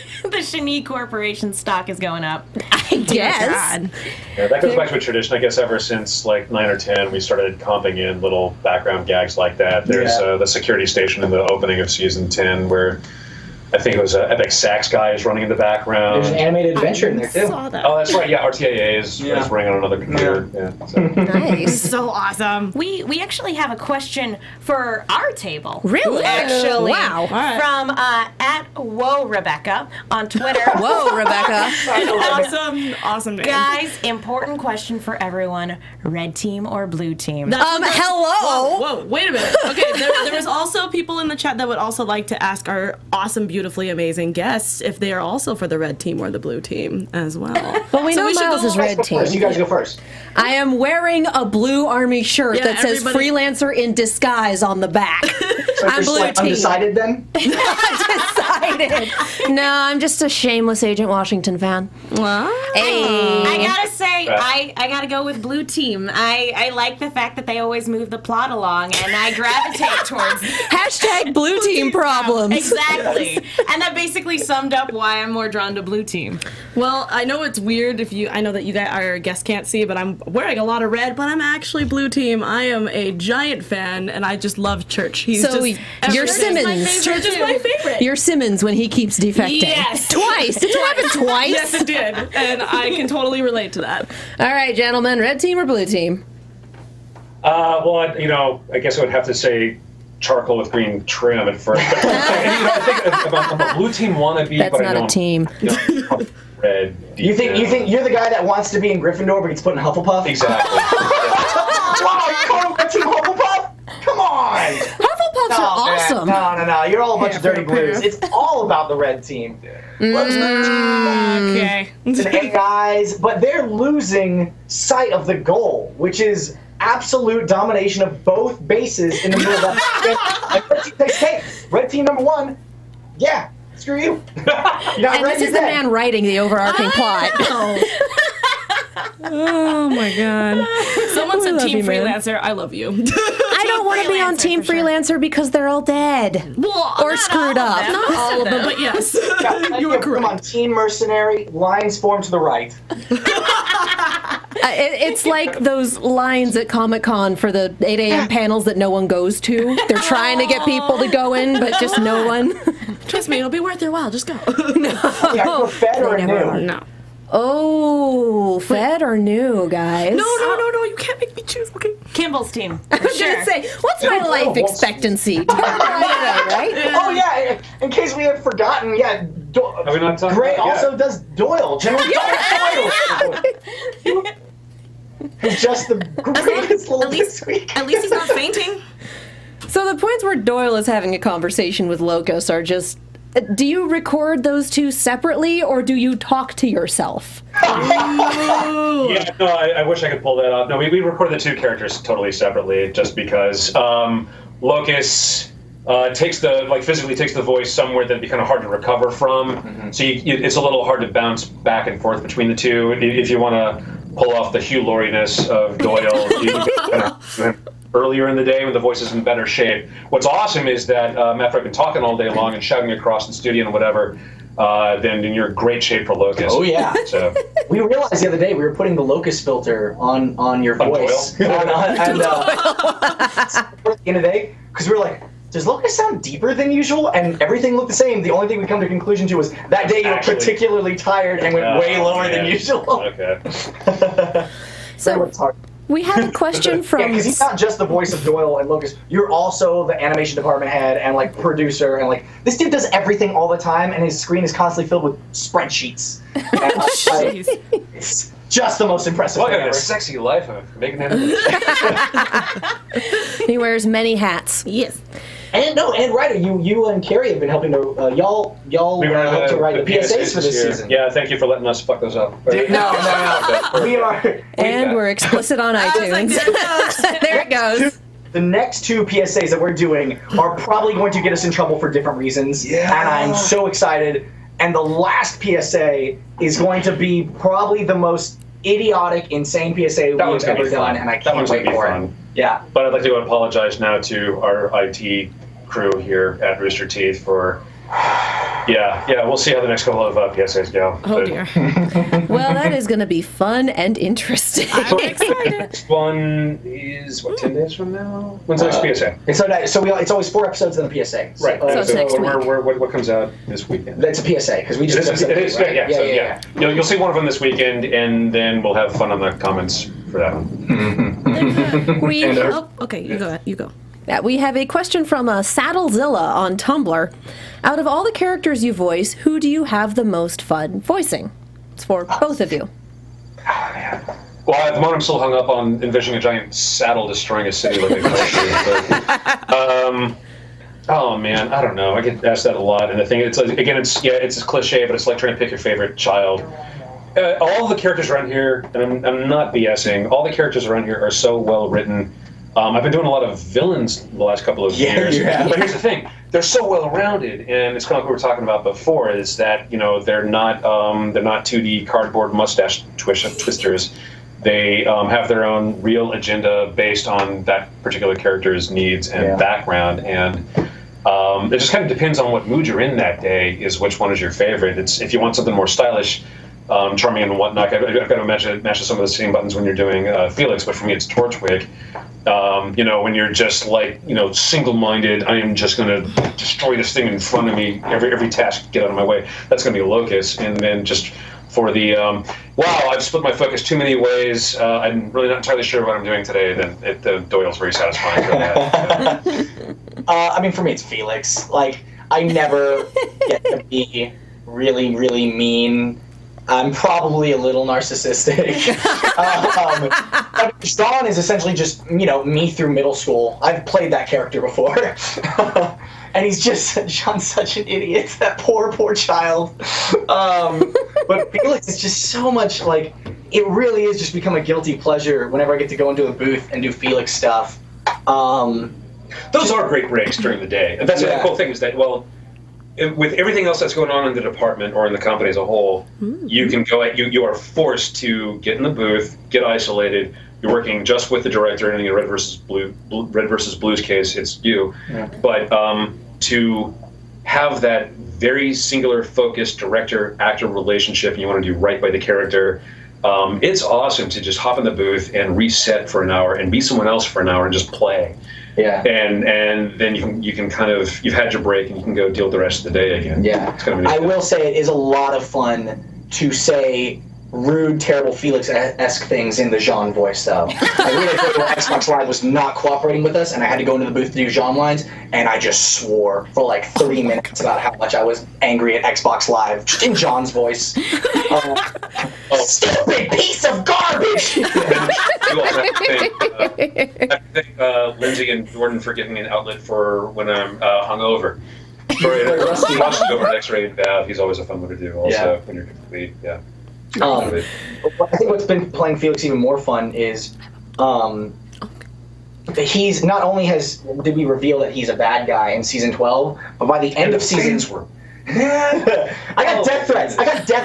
Shani Corporation stock is going up. I guess. Yeah, that goes back to a tradition, I guess, ever since like 9 or 10, we started comping in little background gags like that. There's the security station in the opening of season 10 where I think it was Epic Sax guy is running in the background. There's an animated adventure in there too. Saw that. Oh, that's right. Yeah, RTAA is running on another computer. Yeah. So. Nice. So awesome. We actually have a question for our table. Really? Actually. Wow. From at Whoa Rebecca on Twitter. Whoa, Rebecca. Awesome name. Guys, important question for everyone. Red team or blue team? Hello. Whoa, wait a minute. Okay, there was also people in the chat that would also like to ask our awesome, beautifully amazing guests if they are also for the red team or the blue team as well. Well, we know should Miles go is red team. You guys go first. I am wearing a blue army shirt Yeah, that says everybody- freelancer in disguise on the back. So I'm you're blue like team. undecided then? Undecided. No, I'm just a shameless Agent Washington fan. Hey. I gotta say, I gotta go with blue team. I like the fact that they always move the plot along, and I gravitate towards Hashtag blue team problems. exactly. And that basically summed up why I'm more drawn to blue team. Well, I know it's weird I know that you guys, our guests can't see, but I'm wearing a lot of red, but I'm actually blue team. I am a giant fan, and I just love Church. He's So just, you're Church is my Simmons. favorite, Church is my favorite. You're Simmons when he keeps defecting. Yes. Twice. Did it happen twice? Yes, it did, and I can totally relate to that. All right, gentlemen, red team or blue team? Well, I guess I would have to say charcoal with green trim at first. But, I think I'm a blue team wannabe. That's but not I know a team. I'm red. You think you're the guy that wants to be in Gryffindor but gets put in Hufflepuff? Exactly. Wow, you call him Team Hufflepuff? Come on! Hufflepuffs are awesome. No. You're all a bunch of dirty blues. It's all about the red team. Okay. And guys, but they're losing sight of the goal, which is absolute domination of both bases in the middle of that. Red team takes cake. Red team number 1, yeah, screw you. And this is the man writing the overarching plot. Oh my god. Someone said love Team you, man. Freelancer. I love you. I don't want to be on Team for sure. Freelancer because they're all dead. Well, Or screwed up. Not all of them, but yes. You were Come on, correct. Team Mercenary, lines formed to the right. It's like those lines at Comic-Con for the 8 a.m. panels that no one goes to. They're trying to get people to go in, but just no one. Trust me, it'll be worth your while. Just go. Yeah, go fed or They never new. are. No. Oh, fed or new, guys? No. You can't make me choose. Okay. Kimball's team. I was gonna say, what's my life expectancy? Right? Oh yeah, in case we have forgotten, yeah. Are we not talking Gray about it yet? also does Doyle. General Doyle. He's just the greatest little this week. At least he's not fainting. So the points where Doyle is having a conversation with Locus are just, do you record those two separately or do you talk to yourself? Yeah, no, I wish I could pull that off. No, we recorded the two characters totally separately, just because Locus physically takes the voice somewhere that'd be kind of hard to recover from. Mm-hmm. So it's a little hard to bounce back and forth between the two. If you want to pull off the Hugh Laurie-ness of Doyle, earlier in the day when the voice is in better shape. What's awesome is that after I've been talking all day long and shouting across the studio and whatever, then you're in great shape for Locus. Oh yeah. So we realized the other day we were putting the Locus filter on your voice. Doyle? At the end of the day, because we were like, does Locus sound deeper than usual? And everything looked the same. The only thing we come to a conclusion to was that day you were particularly tired and went way lower than usual. Okay. So it's hard. we have a question from... Yeah, because he's not just the voice of Doyle and Locus. You're also the animation department head and like producer and like this dude does everything all the time and his screen is constantly filled with spreadsheets. And, it's just the most impressive Welcome thing to the ever. sexy life of Megan Salinas. He wears many hats. Yes. And Ryder, you and Carrie have been helping to y'all helped to write the PSAs for this season. Yeah, thank you for letting us fuck those up. No. We are. And we're explicit on iTunes. There it goes. The next two PSAs that we're doing are probably going to get us in trouble for different reasons. Yeah. And I'm so excited. And the last PSA is going to be probably the most idiotic, insane PSA we've ever done, and I can't wait for it. Yeah. But I'd like to go and apologize now to our IT crew here at Rooster Teeth for Yeah, we'll see how the next couple of PSAs go. Oh dear. Well, that is going to be fun and interesting. I'm excited. Next one is, 10 days from now? When's the next PSA? It's always 4 episodes in the PSA. Right. So it's next week. What comes out this weekend? That's a PSA, because we just... It is, right? yeah. You'll see one of them this weekend, and then we'll have fun on the comments for that one. Okay, you go. Yeah, we have a question from Saddlezilla on Tumblr. Out of all the characters you voice, who do you have the most fun voicing? It's for both of you. Well, at the moment, I'm still hung up on envisioning a giant saddle destroying a city like a but, oh man, I don't know. I get asked that a lot, and the thing it's a cliche, but it's like trying to pick your favorite child. All the characters around here, and I'm not BSing. All the characters around here are so well written. I've been doing a lot of villains the last couple of years, but here's the thing: they're so well rounded, and it's kind of like what we were talking about before. Is that they're not 2D cardboard mustache twisters. They have their own real agenda based on that particular character's needs and background, and it just kind of depends on what mood you're in that day. Is which one is your favorite? It's if you want something more stylish, charming and whatnot. I've got to match some of the same buttons when you're doing Felix, but for me it's Torchwick. When you're just like, single-minded, I am just going to destroy this thing in front of me, every task, get out of my way. That's going to be Locust. And then just for the, wow, I've split my focus too many ways, I'm really not entirely sure what I'm doing today, then Doyle's very satisfying for that. For me, it's Felix. Like, I never get to be really, really mean. I'm probably a little narcissistic. But Sean is essentially just, me through middle school. I've played that character before. And Sean's such an idiot, that poor child. But Felix is just so much, like, it really is just become a guilty pleasure whenever I get to go into a booth and do Felix stuff. Those are great breaks during the day. And that's the cool thing is that, with everything else that's going on in the department or in the company as a whole, you can go you are forced to get in the booth, get isolated. You're working just with the director, and in a Red versus Blues case, it's you. Yeah. But to have that very singular, focused director-actor relationship, and you want to do right by the character, it's awesome to just hop in the booth and reset for an hour and be someone else for an hour and just play. Yeah. And then you can kind of, you've had your break and you can go deal with the rest of the day again. Yeah. It's kind of I will say it is a lot of fun to say rude, terrible Felix-esque things in the Jean voice, though. I really thought Xbox Live was not cooperating with us, and I had to go into the booth to do Jean lines, and I just swore for like 30 minutes about how much I was angry at Xbox Live, just in Jean's voice. Stupid piece of garbage! You also have to thank Lindsay and Jordan for giving me an outlet for when I'm hungover. Watching over an X-rated Valve, he's always a fun one to do. Also, when you're complete, I think what's been playing Felix even more fun is he's not only did we reveal that he's a bad guy in season 12, but by the end of season I got death threats.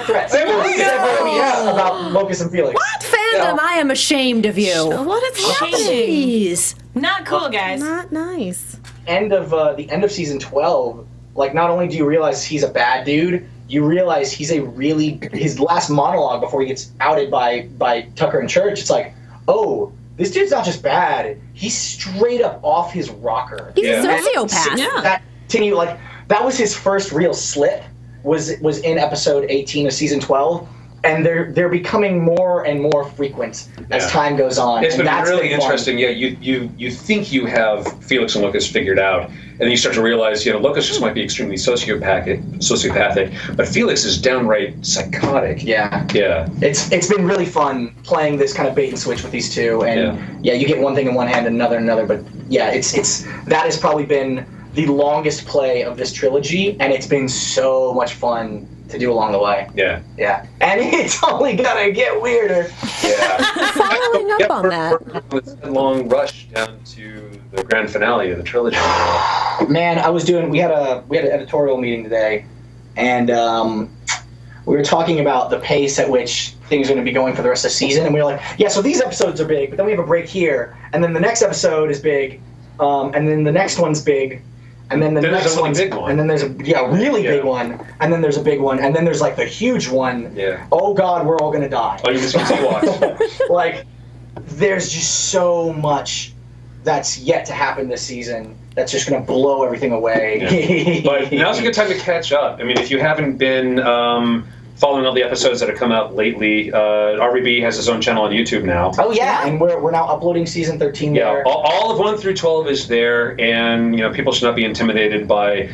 About Locust and Felix. What fandom? I am ashamed of you. What is happening? Jeez. Not cool, guys. Not nice. The end of season 12, like, not only do you realize he's a bad dude, you realize his last monologue before he gets outed by Tucker and Church, it's like, oh, this dude's not just bad, he's straight up off his rocker. He's a sociopath. That was his first real slip, was in episode 18 of season 12, and they're becoming more and more frequent as time goes on. It's been really interesting. Yeah, you think you have Felix and Locust figured out, and then you start to realize, Locust just might be extremely sociopathic, but Felix is downright psychotic. Yeah. Yeah. It's been really fun playing this kind of bait and switch with these two, and you get one thing in one hand and another, but that has probably been the longest play of this trilogy, and it's been so much fun to do along the way. Yeah. Yeah. And it's only gonna get weirder. Yeah. Following up on that. It's a long rush down to the grand finale of the trilogy. Man, we had an editorial meeting today, and we were talking about the pace at which things are going to be going for the rest of the season, and we were like, so these episodes are big, but then we have a break here, and then the next episode is big, and then the next one's big, And then the next one, big one, and then there's a really big one, and then there's a big one, and then there's like the huge one. Yeah. Oh God, we're all gonna die. Oh, you're missing Ewoks. Like, there's just so much that's yet to happen this season. That's just gonna blow everything away. Yeah. But now's a good time to catch up. I mean, if you haven't been following all the episodes that have come out lately, RVB has his own channel on YouTube now. Oh yeah, and we're now uploading season 13 there. Yeah, all of 1 through 12 is there, and people should not be intimidated by,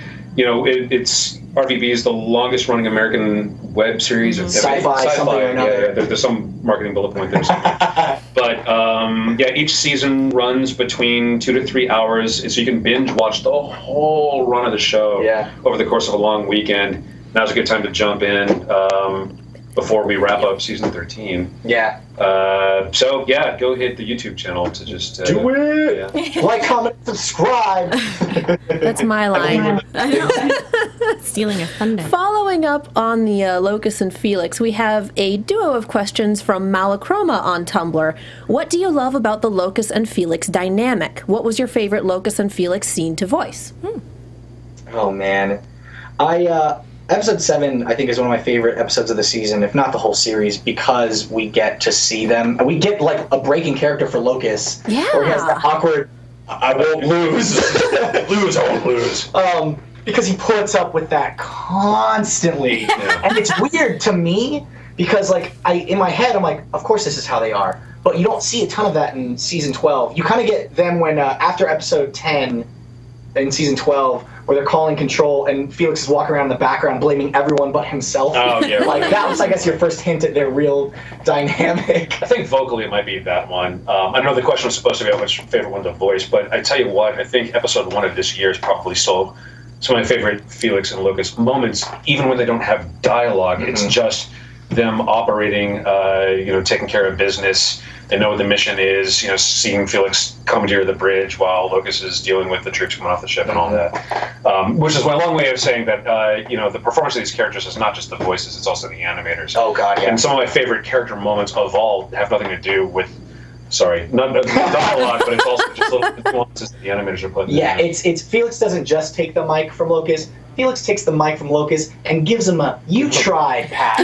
it's RVB is the longest running American web series of sci-fi, something or another. Yeah, there's some marketing bullet point there somewhere. But each season runs between 2 to 3 hours, so you can binge watch the whole run of the show over the course of a long weekend. Now's a good time to jump in before we wrap up season 13. Yeah. So go hit the YouTube channel to just do it. Yeah. Like, comment, subscribe. That's my line. Stealing a thunder. Following up on the Locus and Felix, we have a duo of questions from Malachroma on Tumblr. What do you love about the Locus and Felix dynamic? What was your favorite Locus and Felix scene to voice? Oh man, Episode 7, I think, is one of my favorite episodes of the season, if not the whole series, because we get to see them. We get, like, a breaking character for Locus. Yeah. Where he has that awkward, I won't lose. I won't lose. Because he puts up with that constantly. Yeah. And it's weird to me, because, like, in my head, I'm like, of course this is how they are. But you don't see a ton of that in Season 12. You kind of get them when, after Episode 10, in Season 12, where they're calling control and Felix is walking around in the background blaming everyone but himself. Oh, yeah. Like, that was, I guess, your first hint at their real dynamic. I think vocally it might be that one. I know the question was supposed to be about which favorite one to voice, but I tell you what, I think episode 1 of this year is probably still some of my favorite Felix and Locus moments, even when they don't have dialogue. Mm-hmm. It's just them operating, taking care of business. They know what the mission is, seeing Felix commandeer the bridge while Locus is dealing with the troops coming off the ship and all that. Which is my long way of saying that, the performance of these characters is not just the voices, it's also the animators. Oh, God, yeah. And some of my favorite character moments of all have nothing to do with, not dialogue, but it's also just little influences that the animators are putting in. Yeah, it's Felix doesn't just take the mic from Locus. Felix takes the mic from Locus and gives him a, you tried, Pat.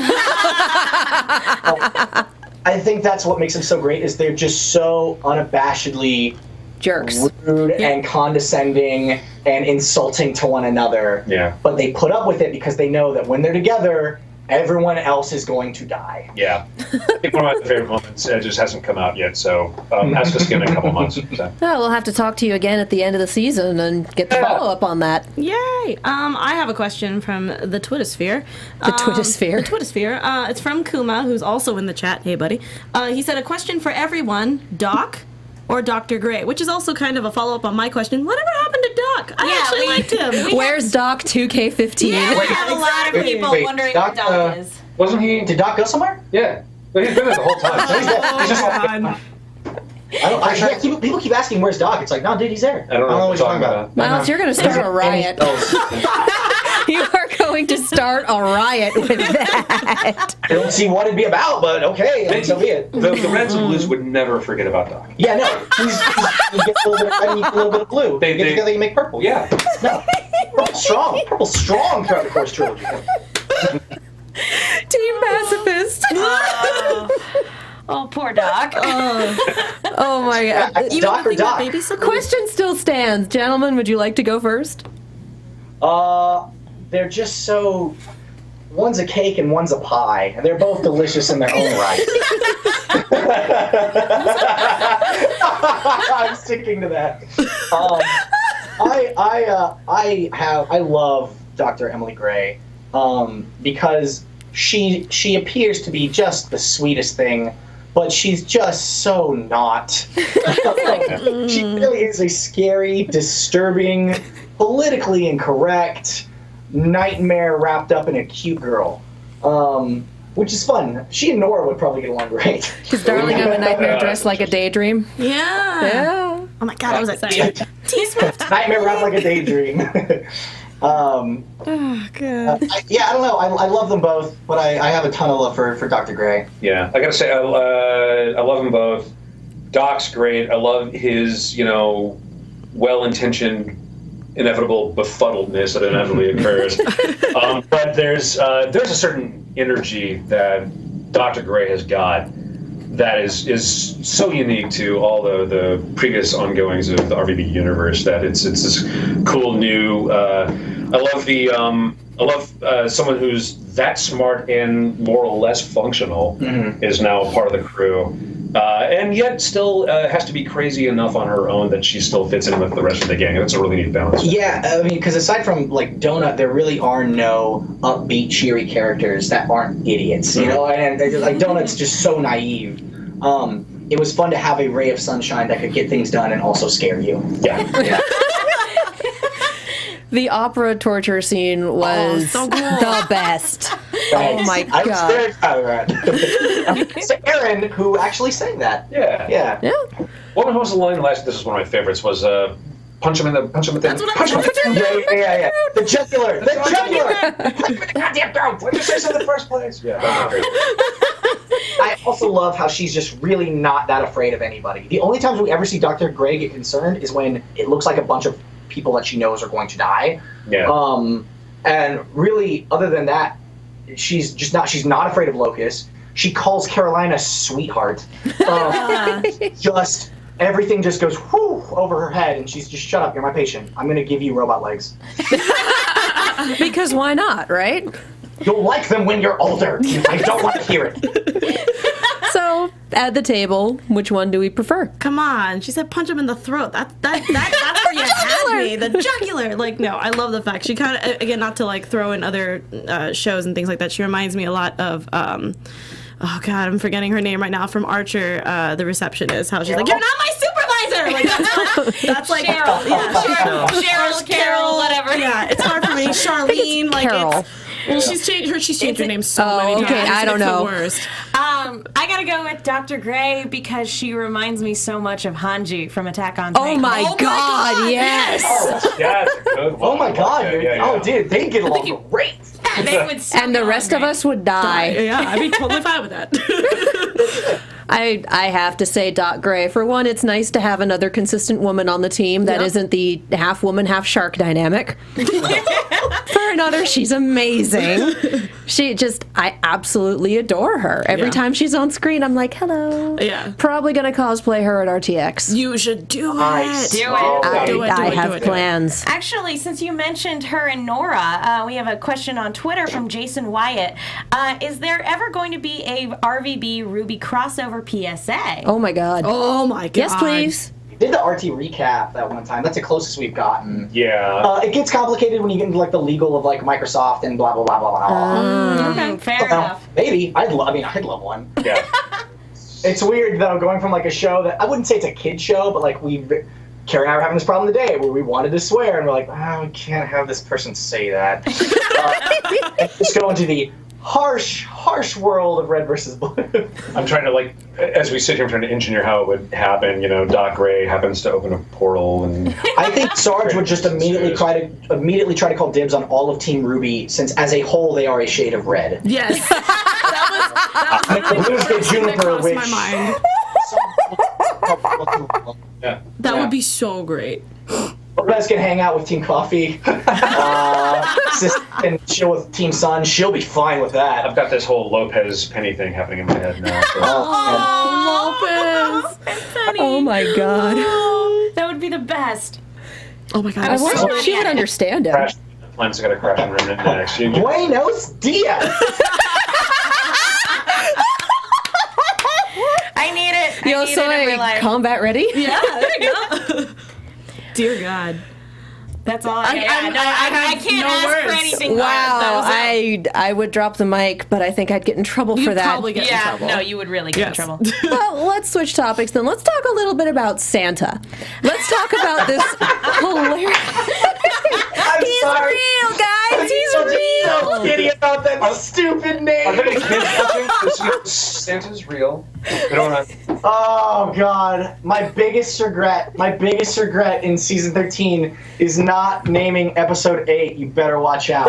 I think that's what makes them so great, is they're just so unabashedly jerks, rude and condescending and insulting to one another. Yeah. But they put up with it because they know that when they're together, everyone else is going to die. Yeah. I think one of my favorite moments just hasn't come out yet, so ask us again in a couple months. So. Oh, we'll have to talk to you again at the end of the season and get the follow-up on that. Yay! I have a question from the Twittersphere. The Twittersphere? The Twittersphere. It's from Kuma, who's also in the chat. Hey, buddy. He said, a question for everyone, Doc or Dr. Gray, which is also kind of a follow-up on my question. Whatever happened to Doc? I actually liked him. Where's Doc 2K15? Yeah, we have a lot of people wondering where Doc is. Wasn't he? Did Doc go somewhere? Yeah. But he's been there the whole time. People keep asking where's Doc. It's like, no, dude, he's there. I don't know what you're talking about. Miles, you're going to start a riot. You are going to start a riot with that. I don't see what it'd be about, but okay, so be it. The Reds and Blues would never forget about Doc. Yeah, no. You get a little bit of red and you get a little bit of blue. They get together, you make purple. Yeah. No. Purple's strong. Purple's strong throughout the course trilogy. Team pacifist. Oh, poor Doc. Oh my God. Even Doc or Doc? Question still stands. Gentlemen, would you like to go first? They're just so... One's a cake and one's a pie. They're both delicious in their own right. I'm sticking to that. I love Dr. Emily Gray because she appears to be just the sweetest thing, but she's just so not. She really is a scary, disturbing, politically incorrect nightmare wrapped up in a cute girl, which is fun. She and Nora would probably get along great. Because darling, I'm a nightmare dressed like a daydream. Yeah. Oh my God, I was excited. Nightmare wrapped like a daydream. Oh, good. I don't know. I love them both, but I have a ton of love for Dr. Gray. Yeah, I gotta say, I love them both. Doc's great. I love his, well-intentioned inevitable befuddledness that inevitably occurs. But there's a certain energy that Dr. Gray has got that is so unique to all the previous ongoings of the RVB universe that it's this cool new. I love someone who's that smart and more or less functional is now a part of the crew, and yet still has to be crazy enough on her own that she still fits in with the rest of the gang. That's a really neat balance. Yeah, I mean, because aside from like Donut, there really are no upbeat, cheery characters that aren't idiots, you know. And like Donut's just so naive. It was fun to have a ray of sunshine that could get things done and also scare you. Yeah. The opera torture scene was so cool. the best. Right. Oh my I was god. very proud of that. It's Aaron who actually sang that. Yeah. What was the line last? This is one of my favorites. Was punch him in the. That's what I was Yeah. The jugular. The jugular. Punch him in the goddamn throat. Why'd you say so in the first place? Yeah. That was great. I also love how she's just really not that afraid of anybody. The only times we ever see Dr. Gray get concerned is when it looks like a bunch of people that she knows are going to die. Yeah. And really, other than that, she's not afraid of Locust. She calls Carolina sweetheart. Just everything just goes whoo over her head, and she's just shut up. You're my patient. I'm gonna give you robot legs. Because why not, right? You'll like them when you're older. I don't want to hear it. So, at the table, which one do we prefer? Come on, she said punch him in the throat. That's where you had me. The jugular. Like, no, I love the fact she kind of, again, not to like throw in other shows and things like that. She reminds me a lot of. Oh God, I'm forgetting her name right now from Archer. The receptionist. How she's like, "You're not my supervisor." Like that's like Cheryl. Yeah, Cheryl, Carol, whatever. Yeah, it's hard for me. Charlene, like Carol. it's. Well, she's changed her name so many times. Okay, I don't It's know. The worst. I gotta go with Dr. Gray because she reminds me so much of Hanji from Attack on Titan. Oh my god, yes! Yeah, it's a good one. Oh my god! Yeah. Oh, dude, they get along great. They would so And the rest of us would die. Yeah, I'd be totally fine with that. I have to say, Doc Gray, for one, it's nice to have another consistent woman on the team that isn't the half woman, half shark dynamic. For another, she's amazing. I absolutely adore her. Every time she's on screen, I'm like, hello. Yeah. Probably gonna cosplay her at RTX. You should do it. Nice. Do it. I have plans. Actually, since you mentioned her and Nora, we have a question on Twitter from Jason Wyatt. Is there ever going to be a RVB Ruby crossover PSA? Oh my god. Oh my god. Yes, please. We did the RT recap that one time. That's the closest we've gotten. Yeah. It gets complicated when you get into like the legal of like Microsoft and blah blah blah blah blah. Okay, fair enough. Maybe I'd love one. Yeah. It's weird though, going from like a show that I wouldn't say it's a kid show, but like Carrie and I were having this problem today where we wanted to swear and we're like, we can't have this person say that. Just go into the harsh world of Red versus Blue. I'm trying to, like, as we sit here, I'm trying to engineer how it would happen. You know, Doc Gray happens to open a portal, and I think Sarge would just immediately try to call dibs on all of Team Ruby, since as a whole they are a shade of red. Yes. that was Blue's get Juniper, crossed which my mind. yeah. That would be so great. Res can hang out with Team Coffee. Sis can chill with Team Sun. She'll be fine with that. I've got this whole Lopez Penny thing happening in my head now. So. Lopez. Oh my god. That would be the best. Oh my god. I wonder if she would understand it. Crash. Plane's got to crash and run it next. Buenos dias. I need it. Yo I need it in real soy life. combat ready? Yeah, there you go. Dear God. That's all I I can't no ask words. for anything Wow, more. I would drop the mic, but I think I'd get in trouble for You'd that. probably get in Yeah, trouble. no, you would really get in Yes. trouble. Well, let's switch topics then. Let's talk a little bit about Santa. Let's talk about this hilarious. He's sorry. real, guys. He's so real. giddy about that stupid Are name. there any kids watching? Santa's real. We don't want to. Oh god, my biggest regret in season 13 is not naming episode 8. You better watch out.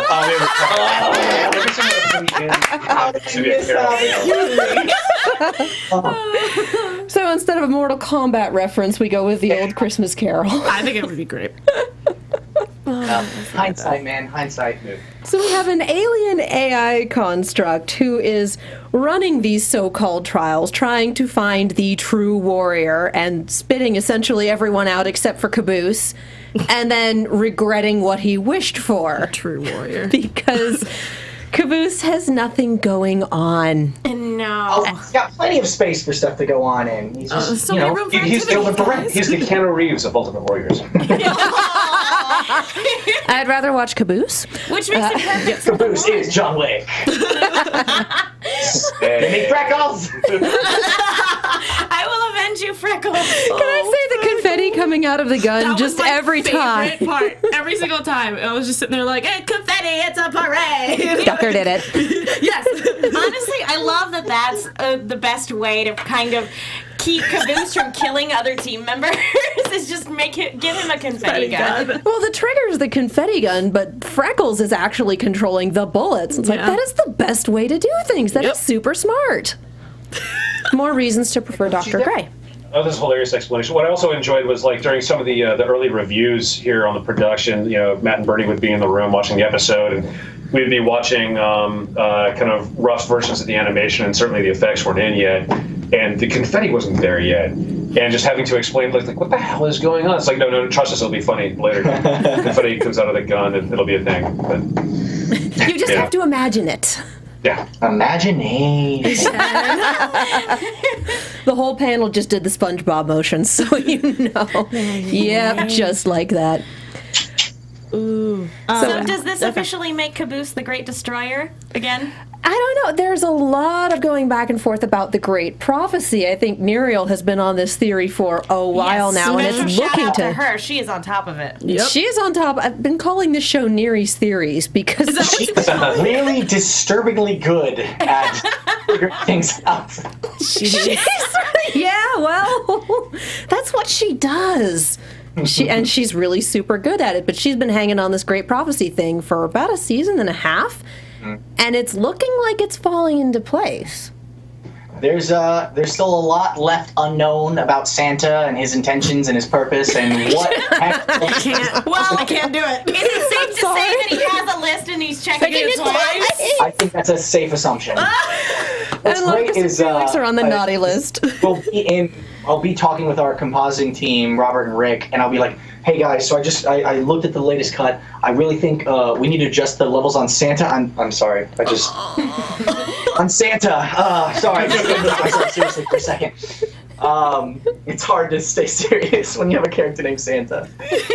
So instead of a Mortal Kombat reference, we go with the old Christmas Carol. I think it would be great. Hindsight, man. Hindsight. So we have an alien AI construct who is running these so-called trials, trying to find the true warrior and spitting essentially everyone out except for Caboose, and then regretting what he wished for. True warrior. Because Caboose has nothing going on. No. Oh, he's got plenty of space for stuff to go on in. He's just, so many room for he's activity, the He's the Keanu Reeves of Ultimate Warriors. I'd rather watch Caboose. Which makes it perfect for Caboose is John Wick. Make freckles. I will avenge you, Freckles. Can I say the confetti coming out of the gun That just was my every time? favorite part. Every single time. I was just sitting there like, hey, confetti, it's a parade. Ducker did it. Yes. Honestly, I love that that's the best way to kind of keep Caboose from killing other team members is just give him a confetti gun. Well, the trigger's the confetti gun, but Freckles is actually controlling the bullets. It's like, that is the best way to do things. That is super smart. More reasons to prefer Dr. Gray. Oh, this is a hilarious explanation. What I also enjoyed was like during some of the early reviews here on the production, Matt and Bernie would be in the room watching the episode, and we'd be watching kind of rough versions of the animation, and certainly the effects weren't in yet, and the confetti wasn't there yet, and just having to explain like what the hell is going on? It's like no, trust us, it'll be funny later. Confetti comes out of the gun, and it'll be a thing. But, You just have to imagine it. yeah. Imagination. The whole panel just did the SpongeBob motion, so you know. Yep, just like that. Ooh. So does this officially make Caboose the Great Destroyer again? I don't know. There's a lot of going back and forth about the Great Prophecy. I think Muriel has been on this theory for a while now, and it's Shout looking out to her. She is on top of it. Yep. She is on top. I've been calling this show Neri's Theories because She's really disturbingly good at figuring things out. yeah, well, that's what she does. She's really super good at it, but she's been hanging on this Great Prophecy thing for about a season and a half, and it's looking like it's falling into place. There's still a lot left unknown about Santa and his intentions and his purpose and what I can't do it. Is it safe to say that he has a list and he's checking it twice? I think that's a safe assumption. What's great is Felix are on the naughty list. I'll be talking with our compositing team, Robert and Rick, and I'll be like, hey guys, so I looked at the latest cut. I really think we need to adjust the levels on Santa. I'm sorry. On Santa. Sorry, I just took myself seriously for a second. It's hard to stay serious when you have a character named Santa.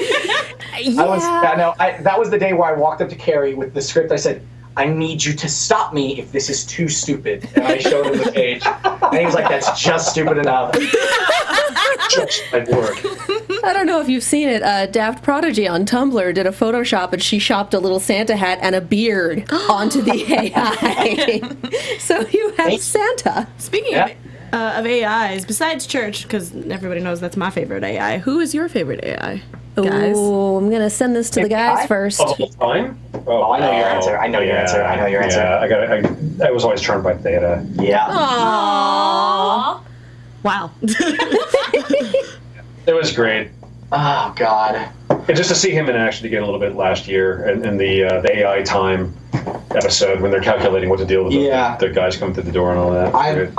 That was the day where I walked up to Carrie with the script. I said, I need you to stop me if this is too stupid. And I showed him the page. And he was like, that's just stupid enough. I'd work. I don't know if you've seen it. Daft Prodigy on Tumblr did a Photoshop, and she shopped a little Santa hat and a beard onto the AI. So you have Santa. Speaking of AIs, besides Church, because everybody knows that's my favorite AI, who is your favorite AI? Guys? Oh, I'm going to send this to the guys first. Oh, fine? Oh, I know your answer. I know your answer. Yeah, I was always charmed by Theta. Yeah. Aww. Wow. It was great. Oh, God. And just to see him in action again a little bit last year in the AI time episode when they're calculating what to deal with the guys coming through the door and all that.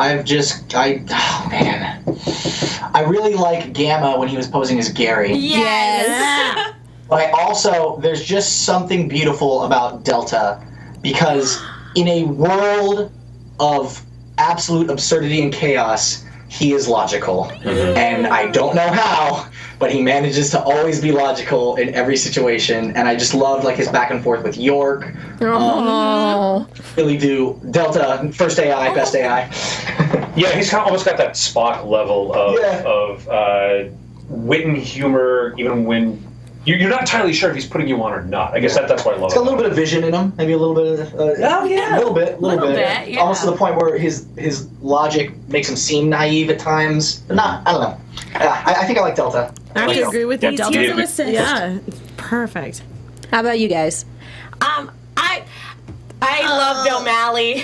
I really like Gamma when he was posing as Gary. Yes. But there's just something beautiful about Delta, because in a world of absolute absurdity and chaos, he is logical. Mm-hmm. And I don't know how, but he manages to always be logical in every situation. And I just love like his back and forth with York. Really do. Delta, first AI, best AI. Yeah, he's kind of almost got that Spock level of wit and humor, even when you're not entirely sure if he's putting you on or not. I guess that's what I love. It's got a little bit of vision in him, maybe a little bit of. A little bit. Yeah. Almost to the point where his logic makes him seem naive at times. Not, I don't know. I think I like Delta. I have to agree with you. Delta. Yeah, perfect. How about you guys? I loved O'Malley.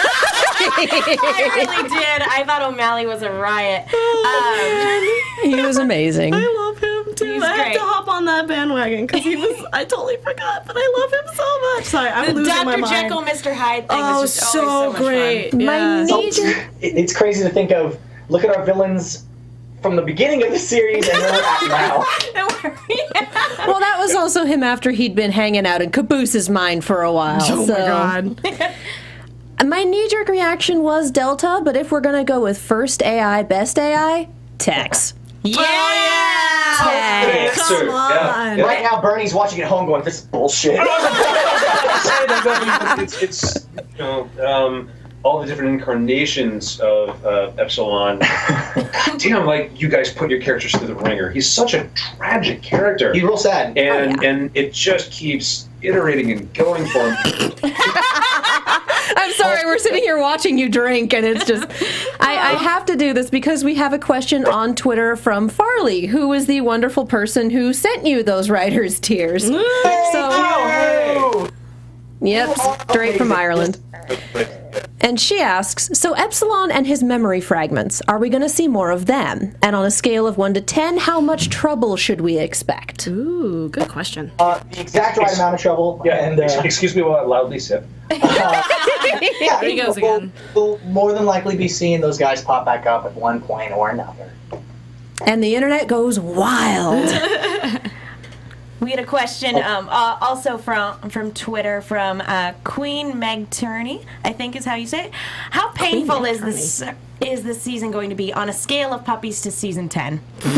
I really did. I thought O'Malley was a riot. He was amazing. I love him him too. He's I have great. to hop on that bandwagon because I totally forgot, but I love him so much. Sorry, I'm losing my Dr. mind. Jekyll, Mr. Hyde thing Oh, was just so always so great. much fun. My knee It's crazy to think of, look at our villains from the beginning of the series and where we're at now. Well, that was also him after he'd been hanging out in Caboose's mind for a while. Oh so. my god. My knee-jerk reaction was Delta, but if we're gonna go with first AI, best AI, Tex. Yeah! Tex. Come on. Right now, Bernie's watching at home going, this is bullshit. It's you know, all the different incarnations of Epsilon. Damn, like you guys put your characters through the ringer. He's such a tragic character. He's real sad. And it just keeps iterating and going for him. I'm sorry, we're sitting here watching you drink, and it's just... I have to do this because we have a question on Twitter from Farley, who is the wonderful person who sent you those writer's tears. So, yep, straight from Ireland. And she asks, so Epsilon and his memory fragments, are we going to see more of them? And on a scale of 1 to 10, how much trouble should we expect? Ooh, good question. The exact right amount of trouble. Yeah, And, excuse me while I loudly sip. yeah, There he goes again. We'll more than likely be seeing those guys pop back up at one point or another. And the internet goes wild. We had a question also from Twitter from Queen Meg Turney, I think is how you say it. How painful is this season going to be on a scale of puppies to season 10?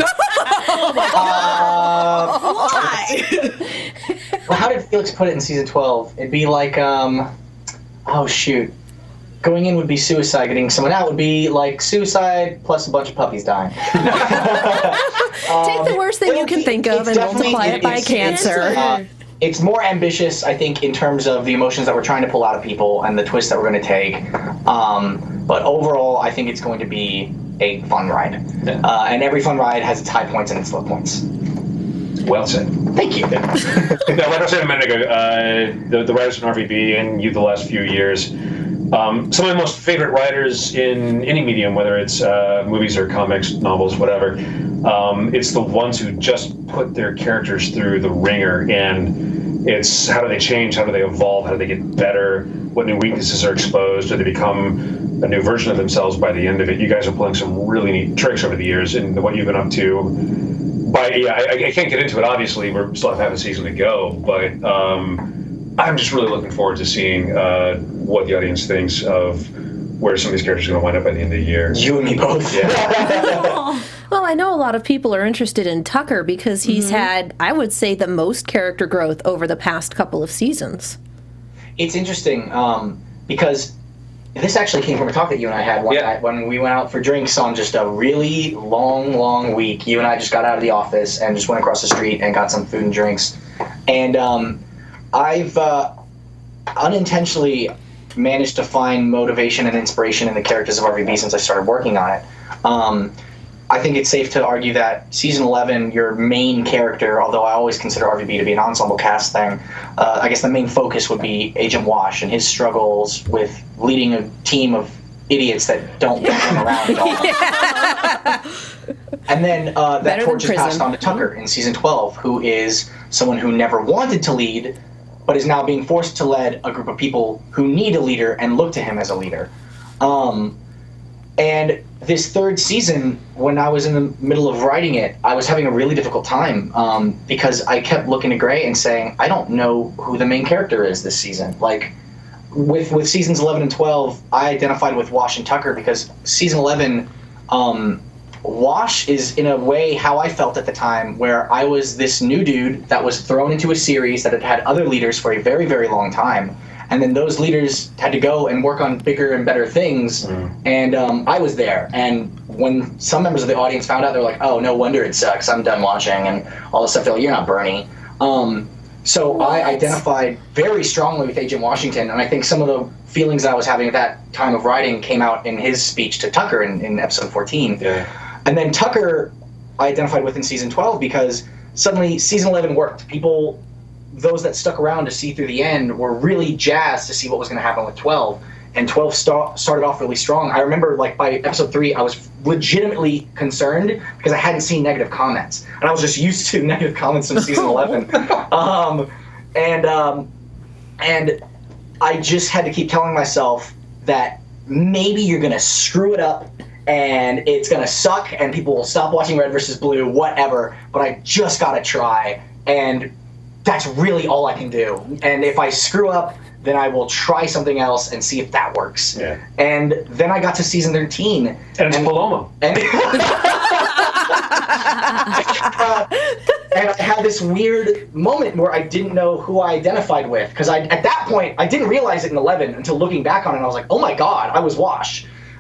Why? Well, how did Felix put it in season 12? It'd be like, oh shoot. Going in would be suicide, getting someone out would be like suicide plus a bunch of puppies dying. Take the worst thing you can think of and multiply it by cancer. It's more ambitious, I think, in terms of the emotions that we're trying to pull out of people and the twists that we're going to take. But overall, I think it's going to be a fun ride. And every fun ride has its high points and its low points. Well said. Thank you. Now, like I said a minute ago, the writers from RVB and you the last few years, some of my most favorite writers in any medium, whether it's movies or comics, novels, whatever, it's the ones who just put their characters through the ringer, and it's how do they change, how do they evolve, how do they get better, what new weaknesses are exposed, do they become a new version of themselves by the end of it. You guys are pulling some really neat tricks over the years and what you've been up to. I can't get into it, obviously, we still have half a season to go, but I'm just really looking forward to seeing what the audience thinks of where some of these characters are going to wind up by the end of the year. You and me both. Yeah. Well, I know a lot of people are interested in Tucker because he's had, I would say, the most character growth over the past couple of seasons. It's interesting because this actually came from a talk that you and I had one night when we went out for drinks on just a really long week. You and I just got out of the office and just went across the street and got some food and drinks. And I've unintentionally managed to find motivation and inspiration in the characters of RVB since I started working on it. I think it's safe to argue that season 11, your main character, although I always consider RVB to be an ensemble cast thing, I guess the main focus would be Agent Wash and his struggles with leading a team of idiots that don't want him around at all. And then that torch is passed on to Tucker in season 12, who is someone who never wanted to lead, but is now being forced to lead a group of people who need a leader and look to him as a leader. And this third season, when I was in the middle of writing it, I was having a really difficult time because I kept looking at Gray and saying, I don't know who the main character is this season. Like, with seasons 11 and 12, I identified with Wash and Tucker because season 11, Wash is in a way how I felt at the time, where I was this new dude that was thrown into a series that had had other leaders for a very, very long time. And then those leaders had to go and work on bigger and better things, and I was there. And when some members of the audience found out, they were like, oh, no wonder it sucks, I'm done watching, and all this stuff. They're like, you're not Bernie. So I identified very strongly with Agent Washington, and I think some of the feelings I was having at that time of writing came out in his speech to Tucker in episode 14. Yeah. And then Tucker I identified with in season 12 because suddenly season 11 worked. Those that stuck around to see through the end were really jazzed to see what was going to happen with 12. and 12 started off really strong. I remember, like, by episode 3, I was legitimately concerned because I hadn't seen negative comments, and I was just used to negative comments from season 11. And I just had to keep telling myself that maybe you're gonna screw it up and it's gonna suck and people will stop watching Red vs. Blue, whatever, but I just gotta try, and that's really all I can do. And if I screw up, then I will try something else and see if that works. Yeah. And then I got to season 13. And it's Paloma. And, and I had this weird moment where I didn't know who I identified with, because at that point, I didn't realize it in 11 until looking back on it, and I was like, oh my god, I was Wash.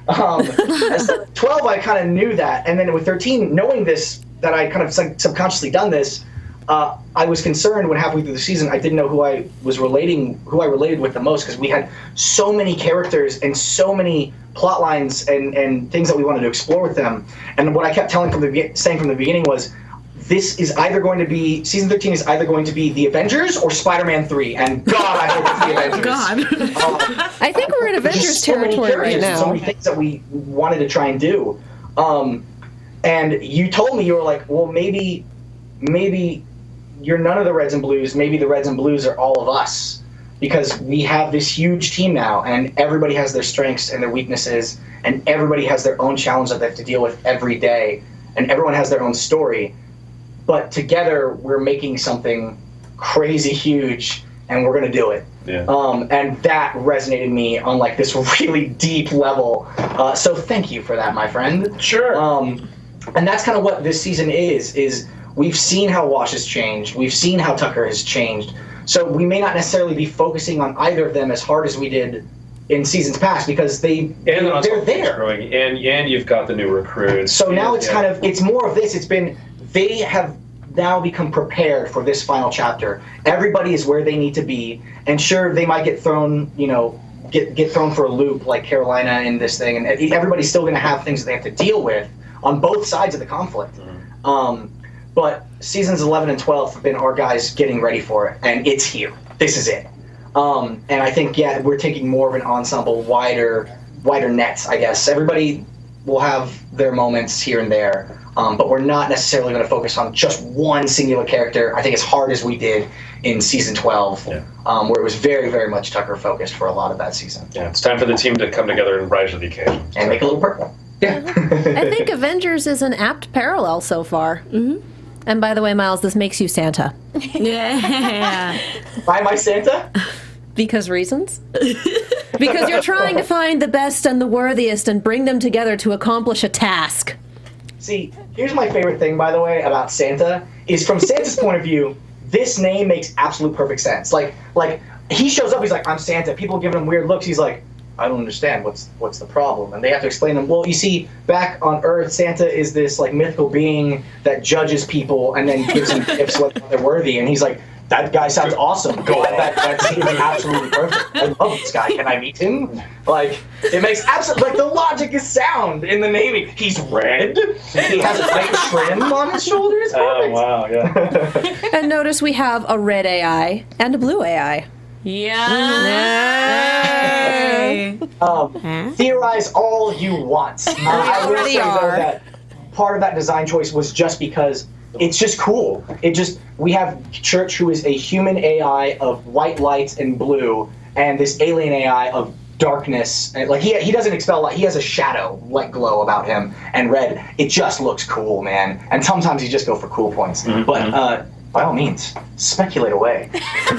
So 12, I kind of knew that, and then with 13, knowing this, that I kind of subconsciously done this, I was concerned when halfway through the season I didn't know who I related with the most, because we had so many characters and so many plot lines and things that we wanted to explore with them. And what I kept saying from the beginning was, this is either going to be, season 13 is either going to be The Avengers or Spider-Man 3, and God, I hope it's The Avengers. God. I think we're in Avengers territory right now. So many things that we wanted to try and do. And you told me, you were like, well, maybe you're none of the Reds and Blues. Maybe the Reds and Blues are all of us, because we have this huge team now, and everybody has their strengths and their weaknesses, and everybody has their own challenge that they have to deal with every day, and everyone has their own story. But together, we're making something crazy huge, and we're going to do it. Yeah. And that resonated me on like this really deep level. So thank you for that, my friend. Sure. And that's kind of what this season is we've seen how Wash has changed. We've seen how Tucker has changed. So we may not necessarily be focusing on either of them as hard as we did in seasons past, because they're there. Growing, and you've got the new recruits. So now it's kind of, it's more of this. It's been, they have now become prepared for this final chapter. Everybody is where they need to be, and sure, they might get thrown, get thrown for a loop like Carolina in this thing, and everybody's still going to have things that they have to deal with on both sides of the conflict. But seasons 11 and 12 have been our guys getting ready for it, and it's here. This is it. And I think, yeah, we're taking more of an ensemble, wider nets, I guess. Everybody will have their moments here and there, but we're not necessarily going to focus on just one singular character, I think, as hard as we did in season 12, where it was very, very much Tucker-focused for a lot of that season. Yeah, it's time for the team to come together and rise to the occasion. And make a little purple. Yeah. I think Avengers is an apt parallel so far. Mm-hmm. And by the way, Miles, this makes you Santa. Yeah. Why am I Santa? Because reasons? Because you're trying to find the best and the worthiest and bring them together to accomplish a task. See, here's my favorite thing, by the way, about Santa, is from Santa's point of view, this name makes absolute perfect sense. Like he shows up, he's like, I'm Santa. People giving him weird looks. He's like, I don't understand. What's the problem? And they have to explain them. Well, you see, back on Earth, Santa is this like mythical being that judges people and then gives them gifts whether they're worthy. And he's like, that guy sounds awesome. That seems absolutely perfect. I love this guy. Can I meet him? Like, it makes absolutely, like, the logic is sound in the naming. He's red. He has a white trim on his shoulders. Perfect. Oh, wow, yeah. And notice we have a red AI and a blue AI. Yeah. Theorize all you want. I will say, though, that part of that design choice was just because it's just cool. We have Church, who is a human AI of white lights and blue, and this alien AI of darkness. Like he doesn't expel light. He has a shadow like glow about him, and red. It just looks cool, man. And sometimes you just go for cool points. Mm-hmm. But by all means, speculate away.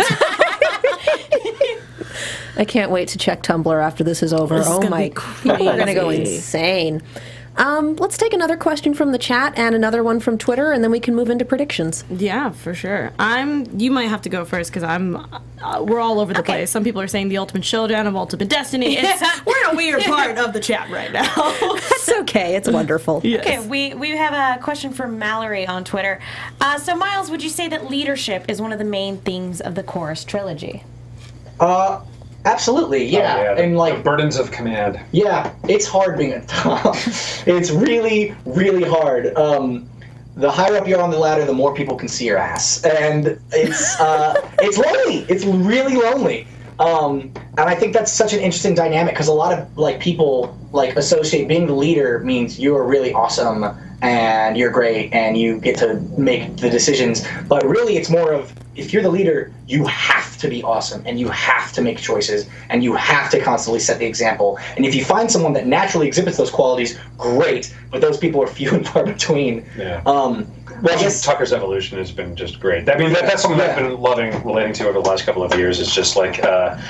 I can't wait to check Tumblr after this is over. Oh my, we're gonna go insane. Let's take another question from the chat and another one from Twitter, and then we can move into predictions. Yeah, for sure. You might have to go first, because we're all over the place. Some people are saying the ultimate showdown of ultimate destiny. We're in a weird part of the chat right now. That's okay. It's wonderful. Yes. Okay, we have a question from Mallory on Twitter. So, Miles, would you say that leadership is one of the main themes of the Chorus trilogy? Absolutely, yeah. The, and like the burdens of command. Yeah, it's hard being a top. It's really, really hard. The higher up you're on the ladder, the more people can see your ass, and it's lonely. It's really lonely. And I think that's such an interesting dynamic because a lot of like people like associate being the leader means you're really awesome and you're great and you get to make the decisions. But really, it's more of if you're the leader, you have to be awesome and you have to make choices and you have to constantly set the example. And if you find someone that naturally exhibits those qualities, great. But those people are few and far between. Yeah. Well, I guess Tucker's evolution has been just great. I mean, that's something I've been loving relating to over the last couple of years. It's just like,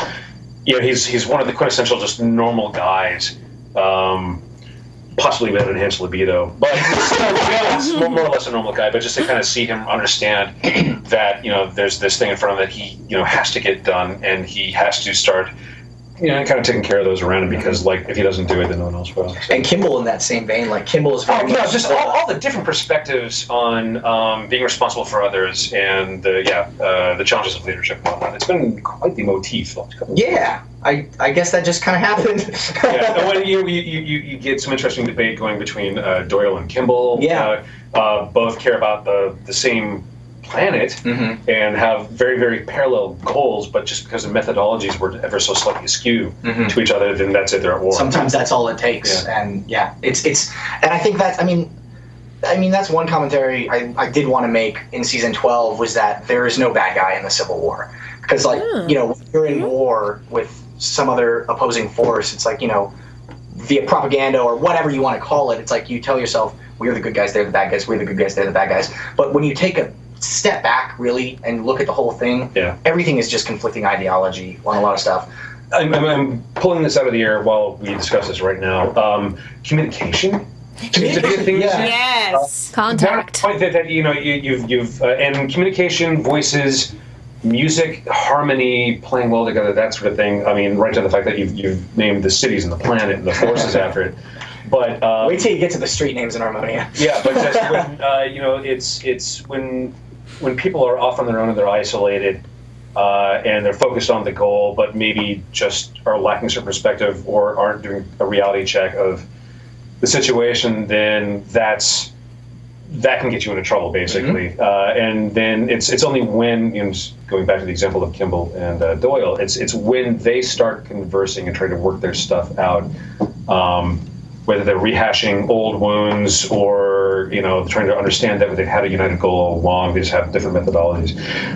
he's one of the quintessential just normal guys, possibly with an enhanced libido, but more or less a normal guy. But just to kind of see him understand that there's this thing in front of him that he has to get done, and he has to start. Kind of taking care of those around him because, like, if he doesn't do it, then no one else will. So. And Kimball in that same vein, like Kimball is very much just all the different perspectives on being responsible for others and the challenges of leadership and whatnot. It's been quite the motif the last couple of years. I guess that just kind of happened. And when you get some interesting debate going between Doyle and Kimball. Yeah. Both care about the same planet and have very, very parallel goals, but just because the methodologies were ever so slightly askew to each other, then that's it, they're at war. Sometimes that's all it takes. And it's and I think that's I mean that's one commentary I did want to make in season 12 was that there is no bad guy in the Civil War. Because when you're in war with some other opposing force, it's like, via propaganda or whatever you want to call it, it's like you tell yourself, we're the good guys, they're the bad guys, we're the good guys, they're the bad guys. But when you take a step back really and look at the whole thing, everything is just conflicting ideology on a lot of stuff. I'm pulling this out of the air while we discuss this right now. Communication is a big thing. Yes. Contact. That you've and communication, voices, music, harmony, playing well together, that sort of thing. I mean, right to the fact that you've named the cities and the planet and the forces after it. But wait till you get to the street names in Harmonia. Yeah, but just when it's when people are off on their own and they're isolated and they're focused on the goal, but maybe just are lacking certain perspective or aren't doing a reality check of the situation, then that can get you into trouble, basically. And then it's only when, going back to the example of Kimball and Doyle, it's when they start conversing and trying to work their stuff out, whether they're rehashing old wounds or trying to understand that they've had a united goal all along, they just have different methodologies.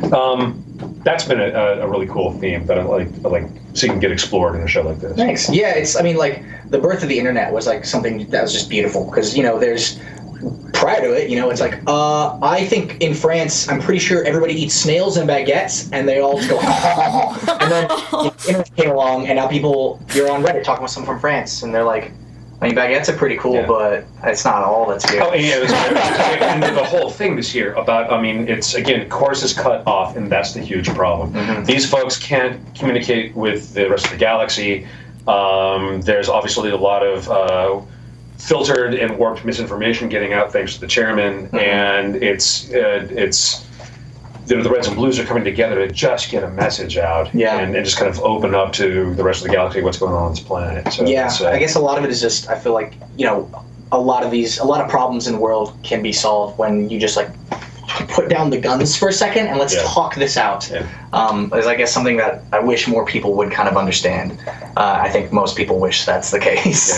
That's been a really cool theme that I like seeing get explored in a show like this. Thanks. Yeah, like the birth of the internet was like something that was just beautiful because there's prior to it, it's like I think in France, I'm pretty sure everybody eats snails and baguettes, and they all just go and then the internet came along, and now you're on Reddit talking with someone from France, and they're like, I mean, baguettes are pretty cool, but it's not all that's here. Oh, yeah, and the whole thing this year about, it's, again, course is cut off, and that's the huge problem. These folks can't communicate with the rest of the galaxy. There's obviously a lot of filtered and warped misinformation getting out thanks to the chairman, and it's the Reds and Blues are coming together to just get a message out and just kind of open up to the rest of the galaxy what's going on this planet. So I guess a lot of it is just, I feel like, a lot of problems in the world can be solved when you just like put down the guns for a second and let's talk this out. Is I guess something that I wish more people would kind of understand. I think most people wish that's the case.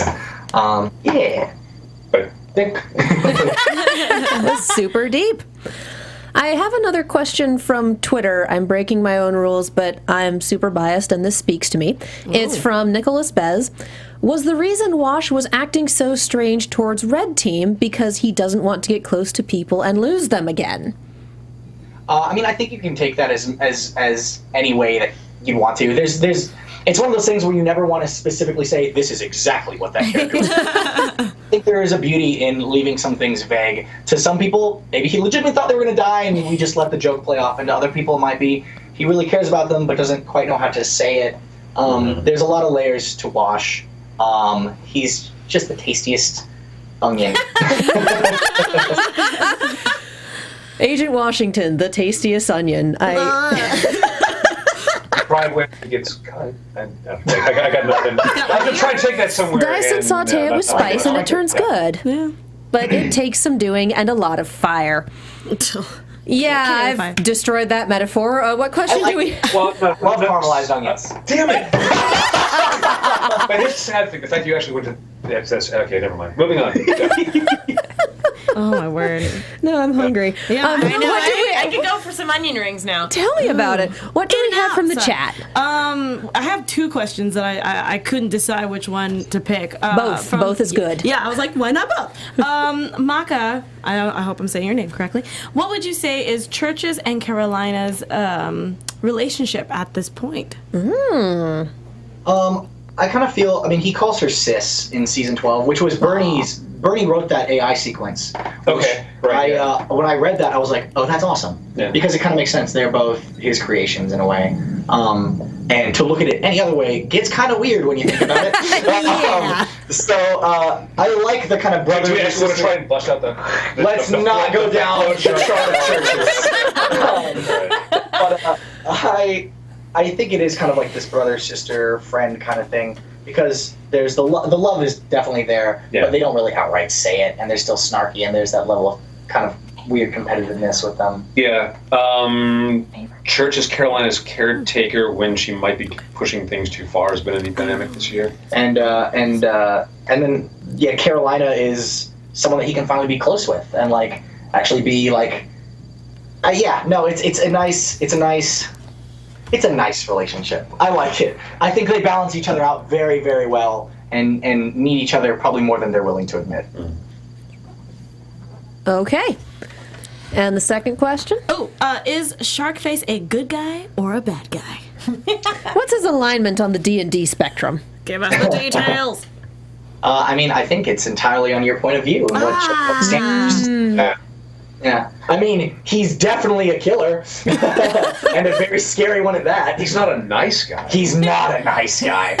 But That's super deep. I have another question from Twitter. I'm breaking my own rules, but I'm super biased, and this speaks to me. Ooh. It's from Nicholas Bez. Was the reason Wash was acting so strange towards Red Team because he doesn't want to get close to people and lose them again? I think you can take that as any way that you want to. It's one of those things where you never want to specifically say, this is exactly what that character was. I think there is a beauty in leaving some things vague. To some people, maybe he legitimately thought they were going to die and we just let the joke play off. And to other people, it might be he really cares about them but doesn't quite know how to say it. There's a lot of layers to Wash. He's just the tastiest onion. Agent Washington, the tastiest onion. Fried when it gets cut. I got nothing. I'm gonna try and take that somewhere. Dice and saute it with spice, and it turns good. Yeah. But it takes some doing and a lot of fire. Yeah, I've destroyed that metaphor. What question do we... Well, love caramelized onions. Damn it! But here's the sad thing, the fact you actually went to... That's okay, never mind. Moving on. Oh, my word. No, I'm hungry. Yeah, I know. I could go for some onion rings now. Tell me about it. What do we have from the chat? I have two questions that I couldn't decide which one to pick. Both. Both is good. Yeah, I was like, why not both? Maka, I hope I'm saying your name correctly. What would you say is Church's and Carolina's relationship at this point? I kind of feel, I mean, he calls her sis in season 12, which was Bernie wrote that AI sequence. Okay, right. When I read that, I was like, oh, that's awesome. Yeah. Because it kind of makes sense. They're both his creations in a way. And to look at it any other way gets kind of weird when you think about it. I like the kind of brother. Do we actually want to try and bust out the... Let's not go down Charlotte Churches. But I think it is kind of like this brother, sister, friend kind of thing, because there's the love is definitely there, but they don't really outright say it, and they're still snarky, and there's that level of kind of weird competitiveness with them. Yeah. Church is Carolina's caretaker when she might be pushing things too far has been a neat dynamic this year. And then Carolina is someone that he can finally be close with and like actually be like, it's a nice relationship. I like it. I think they balance each other out very, very well and need each other probably more than they're willing to admit. Okay. And the second question? Is Sharkface a good guy or a bad guy? What's his alignment on the D&D spectrum? Give us the details. I mean, I think it's entirely on your point of view. Yeah, I mean, he's definitely a killer, and a very scary one at that. He's not a nice guy. He's not a nice guy.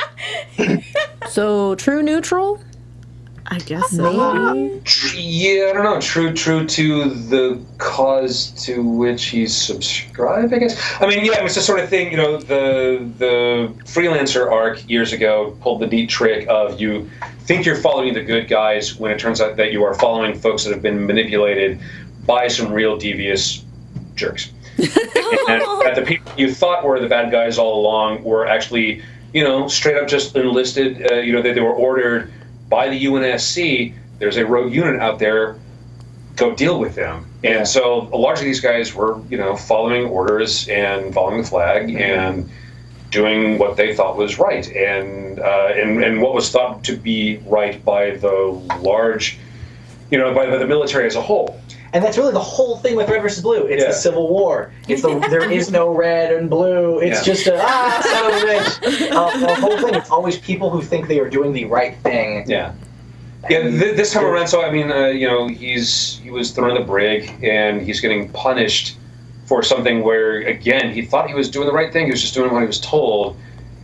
So, true neutral? I guess so. Yeah, I don't know. True to the cause to which he's subscribed, I guess. I mean, yeah, it was the sort of thing, you know, the freelancer arc years ago pulled the neat trick of you think you're following the good guys when it turns out that you are following folks that have been manipulated by some real devious jerks. And that the people you thought were the bad guys all along were actually, you know, straight up just enlisted, you know, they were ordered by the UNSC, there's a rogue unit out there, go deal with them. And so a lot of these guys were, you know, following orders and following the flag and doing what they thought was right. And what was thought to be right by the large, you know, by the military as a whole. And that's really the whole thing with Red versus Blue. It's the Civil War. It's there is no red and blue. It's just a son of a bitch. The whole thing. It's always people who think they are doing the right thing. Yeah. Yeah. This time around, so I mean, you know, he was thrown in the brig, and he's getting punished for something where, again, he thought he was doing the right thing. He was just doing what he was told.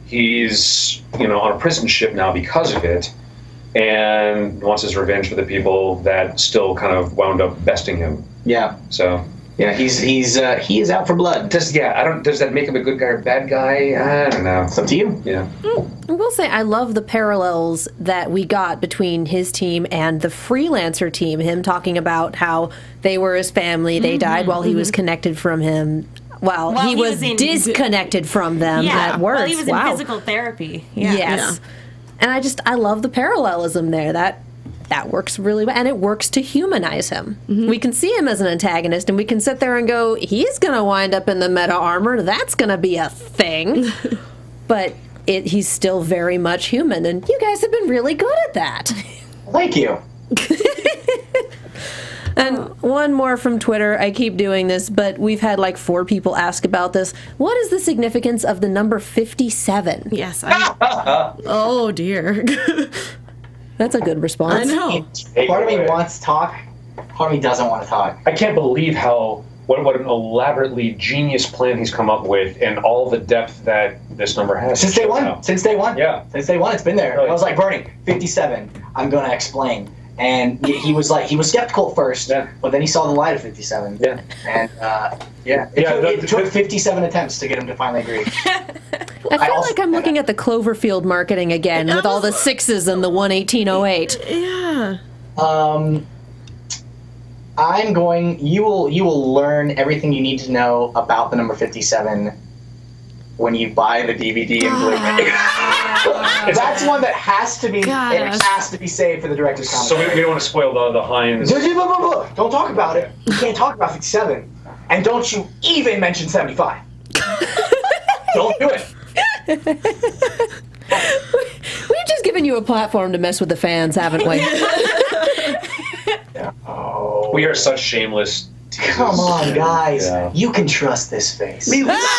He's, you know, on a prison ship now because of it, and wants his revenge for the people that still kind of wound up besting him. Yeah. So. Yeah, he is out for blood. Does that make him a good guy or bad guy? I don't know. It's up to you. Yeah. I will say I love the parallels that we got between his team and the freelancer team. Him talking about how they were his family, they died while he was connected from him. Well, he was disconnected from them at work. Well, he was in physical therapy. Yeah. Yes. And I love the parallelism there. That works really well, and it works to humanize him. We can see him as an antagonist, and we can sit there and go, he's going to wind up in the meta armor. That's going to be a thing. But he's still very much human, and you guys have been really good at that. Thank you. And one more from Twitter. I keep doing this, but we've had like 4 people ask about this. What is the significance of the number 57? Yes. Oh, dear. That's a good response. I know. Part of me wants to talk. Part of me doesn't want to talk. I can't believe what an elaborately genius plan he's come up with, and all the depth that this number has. Since day one. Yeah. Since day one, it's been there. Really? I was like, Bernie, 57. I'm gonna explain. And he was skeptical at first, but then he saw the light of 57. Yeah. And it took 57 attempts to get him to finally agree. I feel like I'm looking at the Cloverfield marketing again with all the 6s and the 11808. Yeah. You will learn everything you need to know about the number 57 when you buy the DVD and Blu-ray. That's one that has to be. Gosh. It has to be saved for the director's commentary. So we don't want to spoil the Heinz. Don't talk about it. You can't talk about 57, and don't you even mention 75. Don't do it. We've just given you a platform to mess with the fans, haven't we? Oh. We are such shameless. Come on, guys. Yeah. You can trust this face.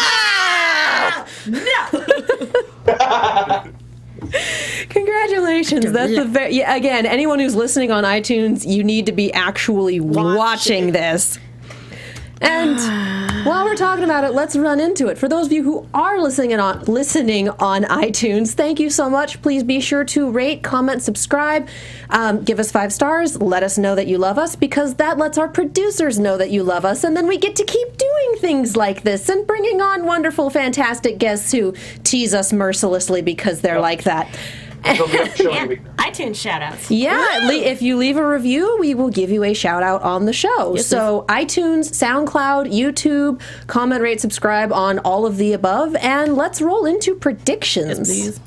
Congratulations. That's again, anyone who's listening on iTunes, you need to be actually watching this. And while we're talking about it, let's run into it. For those of you who are listening on iTunes, thank you so much. Please be sure to rate, comment, subscribe, give us 5 stars, let us know that you love us, because that lets our producers know that you love us, and then we get to keep doing things like this and bringing on wonderful, fantastic guests who tease us mercilessly because they're like that. iTunes shoutouts. Yeah, if you leave a review, we will give you a shout out on the show. So iTunes, SoundCloud, YouTube, comment, rate, subscribe on all of the above, and let's roll into predictions. Yes, please.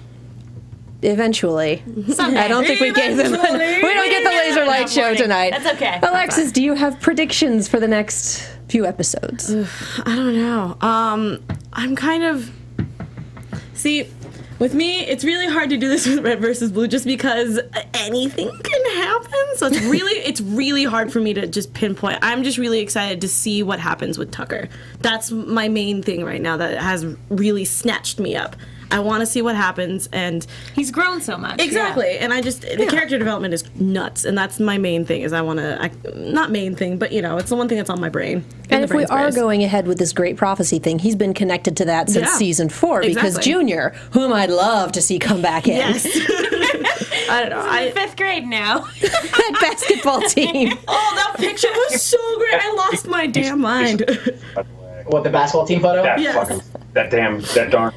Eventually. Someday. I don't think we gave them. We don't get the laser light show tonight. That's okay. Alexis, do you have predictions for the next few episodes? I don't know. I'm kind of... See... With me, it's really hard to do this with Red versus Blue just because anything can happen. So it's really hard for me to just pinpoint. I'm just really excited to see what happens with Tucker. That's my main thing right now that has really snatched me up. I want to see what happens, and he's grown so much. Exactly, and the character development is nuts, and that's my main thing. Is I want to, not main thing, but it's the one thing that's on my brain. And if we are going ahead with this great prophecy thing, he's been connected to that since season 4, because Junior, whom I'd love to see come back in. Yes. I don't know. I'm in 5th grade now. That basketball team. Oh, that picture was so great. I lost my damn mind. What, the basketball team photo? That darn.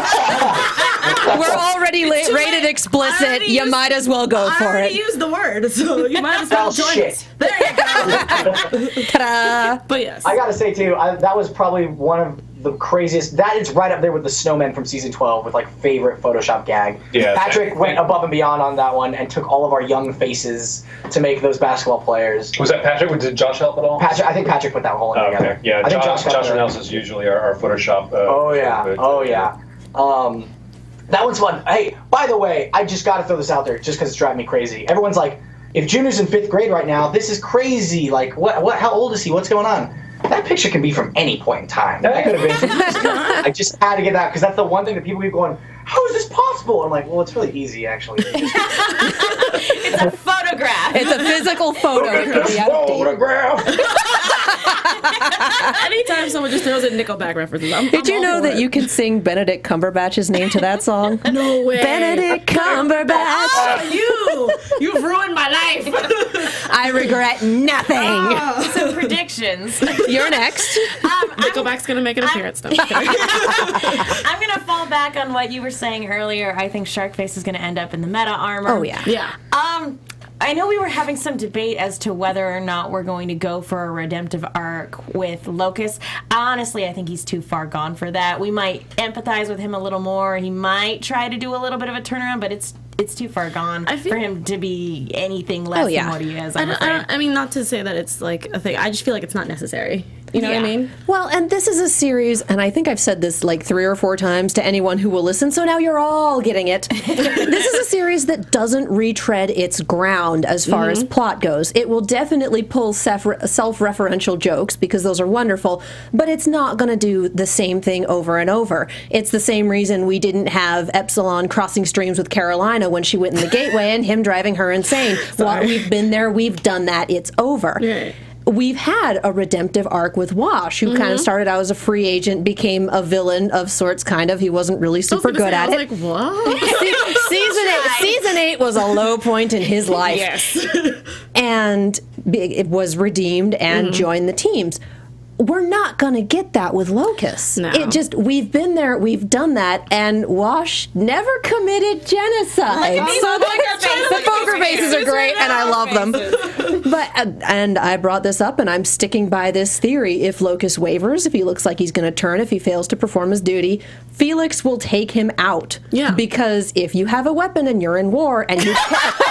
We're already rated explicit. You might as well go for it. I already used the word, so you might as well join us. There you go. Ta-da! But yes. I gotta say, too, that was probably one of the craziest. That is right up there with the snowman from season 12 with, favorite Photoshop gag. Yeah, Patrick went above and beyond on that one and took all of our young faces to make those basketball players. Was that Patrick? Did Josh help at all? I think Patrick put that whole one together. Okay. Yeah, I think Josh and Elsa is usually our Photoshop. That one's fun. Hey, by the way, I just gotta throw this out there just because it's driving me crazy. Everyone's like, if Junior's in 5th grade right now, this is crazy. Like, what? How old is he? What's going on? That picture can be from any point in time. That could have been. I just had to get that because that's the one thing that people keep going, how is this possible? I'm like, well, it's really easy, actually. It's a photograph. It's a physical photo. Photograph. Anytime someone just throws in Nickelback references, Did you know that you can sing Benedict Cumberbatch's name to that song? No way. Benedict Cumberbatch. You've ruined my life. I regret nothing. So predictions. You're next. Nickelback's gonna make an appearance. No, I'm gonna fall back on what you were saying earlier. I think Sharkface is gonna end up in the meta armor. Oh yeah. Yeah. I know we were having some debate as to whether or not we're going to go for a redemptive arc with Locust. Honestly, I think he's too far gone for that. We might empathize with him a little more. He might try to do a little bit of a turnaround, but it's too far gone for him to be anything less than what he is. I mean, not to say that it's like a thing. I just feel like it's not necessary. You know what I mean? Well, and this is a series, and I think I've said this like 3 or 4 times to anyone who will listen, so now you're all getting it. This is a series that doesn't retread its ground as far as plot goes. It will definitely pull self-referential jokes, because those are wonderful, but it's not going to do the same thing over and over. It's the same reason we didn't have Epsilon crossing streams with Carolina when she went in the gateway and him driving her insane. Well, we've been there, we've done that, it's over. Right. We've had a redemptive arc with Wash, who kind of started out as a free agent, became a villain of sorts, kind of. He wasn't really super good at it. I was like, what? Season 8 was a low point in his life. Yes. And it was redeemed and joined the teams. we're not going to get that with Locust. No. It just, we've been there, we've done that, and Wash never committed genocide. The poker faces are great, and I love them. But and I brought this up, and I'm sticking by this theory. If Locust wavers, if he looks like he's going to turn, if he fails to perform his duty, Felix will take him out. Yeah. Because if you have a weapon and you're in war, and you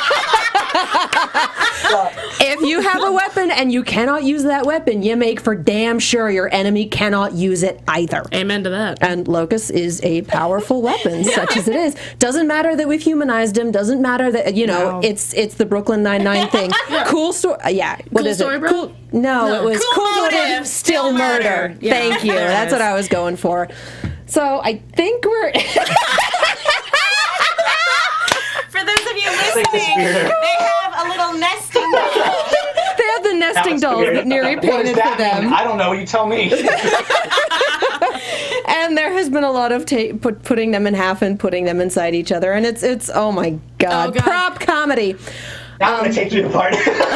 if you have a weapon and you cannot use that weapon, you make for damn sure your enemy cannot use it either. Amen to that. And Locust is a powerful weapon, such as it is. Doesn't matter that we've humanized him. Doesn't matter that, you know, it's the Brooklyn Nine-Nine thing. Cool story. Yeah. What Cool is story, it? bro? Cool. No, it was Cool cool motive, motive, still murder. Yeah. Thank you. That's what I was going for. So I think we're. For those of you listening, they have a little nesting doll. They have the nesting dolls that Neri painted for them. I don't know. You tell me. And there has been a lot of putting them in half and putting them inside each other, and it's oh my god, Oh, God. prop comedy. Now I'm gonna take you apart.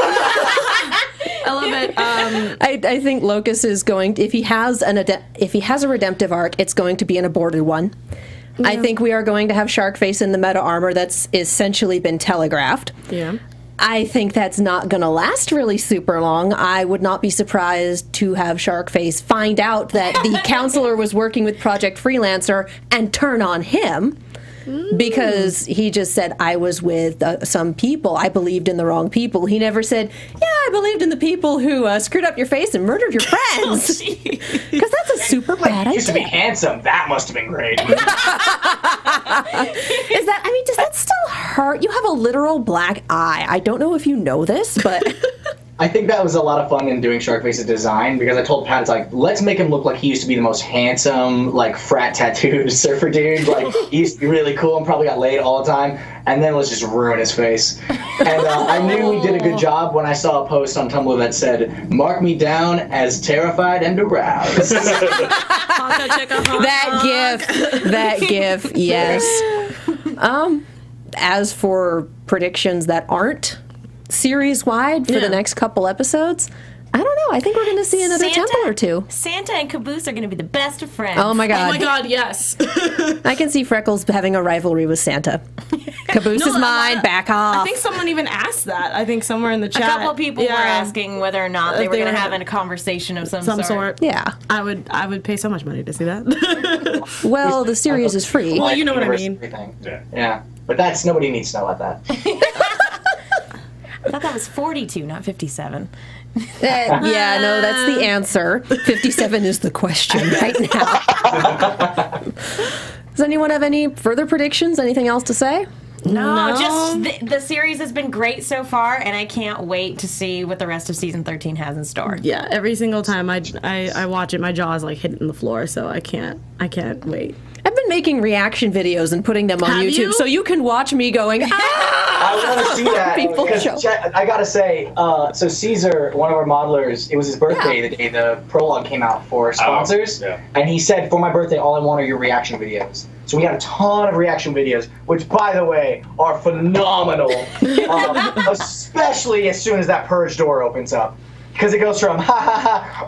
I love it. I think Locust is going. If he has a redemptive arc, it's going to be an aborted one. Yeah. I think we are going to have Sharkface in the meta armor that's essentially been telegraphed. Yeah. I think that's not going to last really super long. I would not be surprised to have Sharkface find out that the counselor was working with Project Freelancer and turn on him. Because he just said, I was with some people. I believed in the wrong people. He never said, yeah, I believed in the people who screwed up your face and murdered your friends. Because that's a super bad idea. Used to be handsome. That must have been great. Is that, I mean, does that still hurt? You have a literal black eye. I don't know if you know this, but... I think that was a lot of fun in doing Sharkface's design, because I told Pat, it's like, let's make him look like he used to be the most handsome, like, frat tattooed surfer dude. Like, he used to be really cool and probably got laid all the time. And then let's just ruin his face. And I knew we did a good job when I saw a post on Tumblr that said, mark me down as terrified and aroused. That gif, yes. As for predictions that aren't series-wide for the next couple episodes, I don't know. I think we're going to see another temple or two. Santa and Caboose are going to be the best of friends. Oh my god. Oh my god, yes. I can see Freckles having a rivalry with Santa. Caboose is mine, back off. I think someone even asked that. I I somewhere in the chat. A couple of people were asking whether or not they were going to have a conversation of some sort. Yeah. I would pay so much money to see that. Well, the series is free. Well, you know what I mean. Yeah. But that's, nobody needs to know about that. I thought that was 42, not 57. Yeah, no, that's the answer. 57 is the question right now. Does anyone have any further predictions? Anything else to say? No, just the series has been great so far, and I can't wait to see what the rest of season 13 has in store. Yeah, every single time I watch it, my jaw is like hitting the floor, so I can't wait. I've been making reaction videos and putting them on Have YouTube, you? so you can watch me going, I want to see that. People Because show. I gotta say, so Caesar, one of our modelers, it was his birthday the day the prologue came out for sponsors, and he said, for my birthday, all I want are your reaction videos. So we got a ton of reaction videos, which, by the way, are phenomenal, especially as soon as that purge door opens up. Because it goes from, ha ha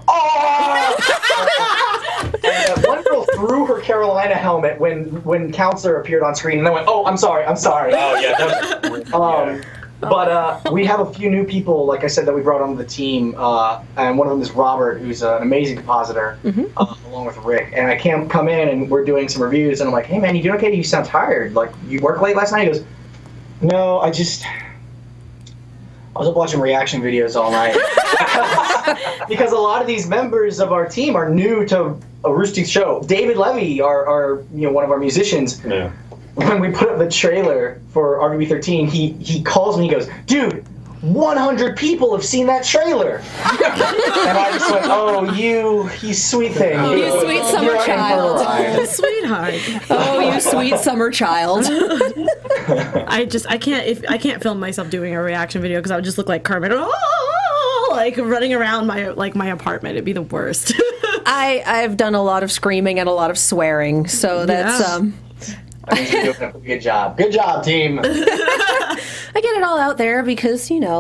ha, oh! And one girl threw her Carolina helmet when Counselor appeared on screen, and then went, oh, I'm sorry. Oh, yeah, that was But we have a few new people, like I said, that we brought onto the team, and one of them is Robert, who's an amazing compositor, along with Rick. And I can't come in, and we're doing some reviews, and I'm like, hey, man, you doing okay? You sound tired. Like, you worked late last night? He goes, no, I was up watching reaction videos all night. Because a lot of these members of our team are new to a Rooster Teeth show. David Levy, our one of our musicians, when we put up the trailer for RVB 13, he calls me, he goes, dude, 100 people have seen that trailer. And I just went, oh, you sweet thing. Oh, you sweet summer child. Sweetheart. Oh, you sweet summer child. I can't film myself doing a reaction video because I would just look like Kermit, like running around my apartment. It'd be the worst. I've done a lot of screaming and a lot of swearing, so that's I think you're doing a good job. Good job, team. I get it all out there because,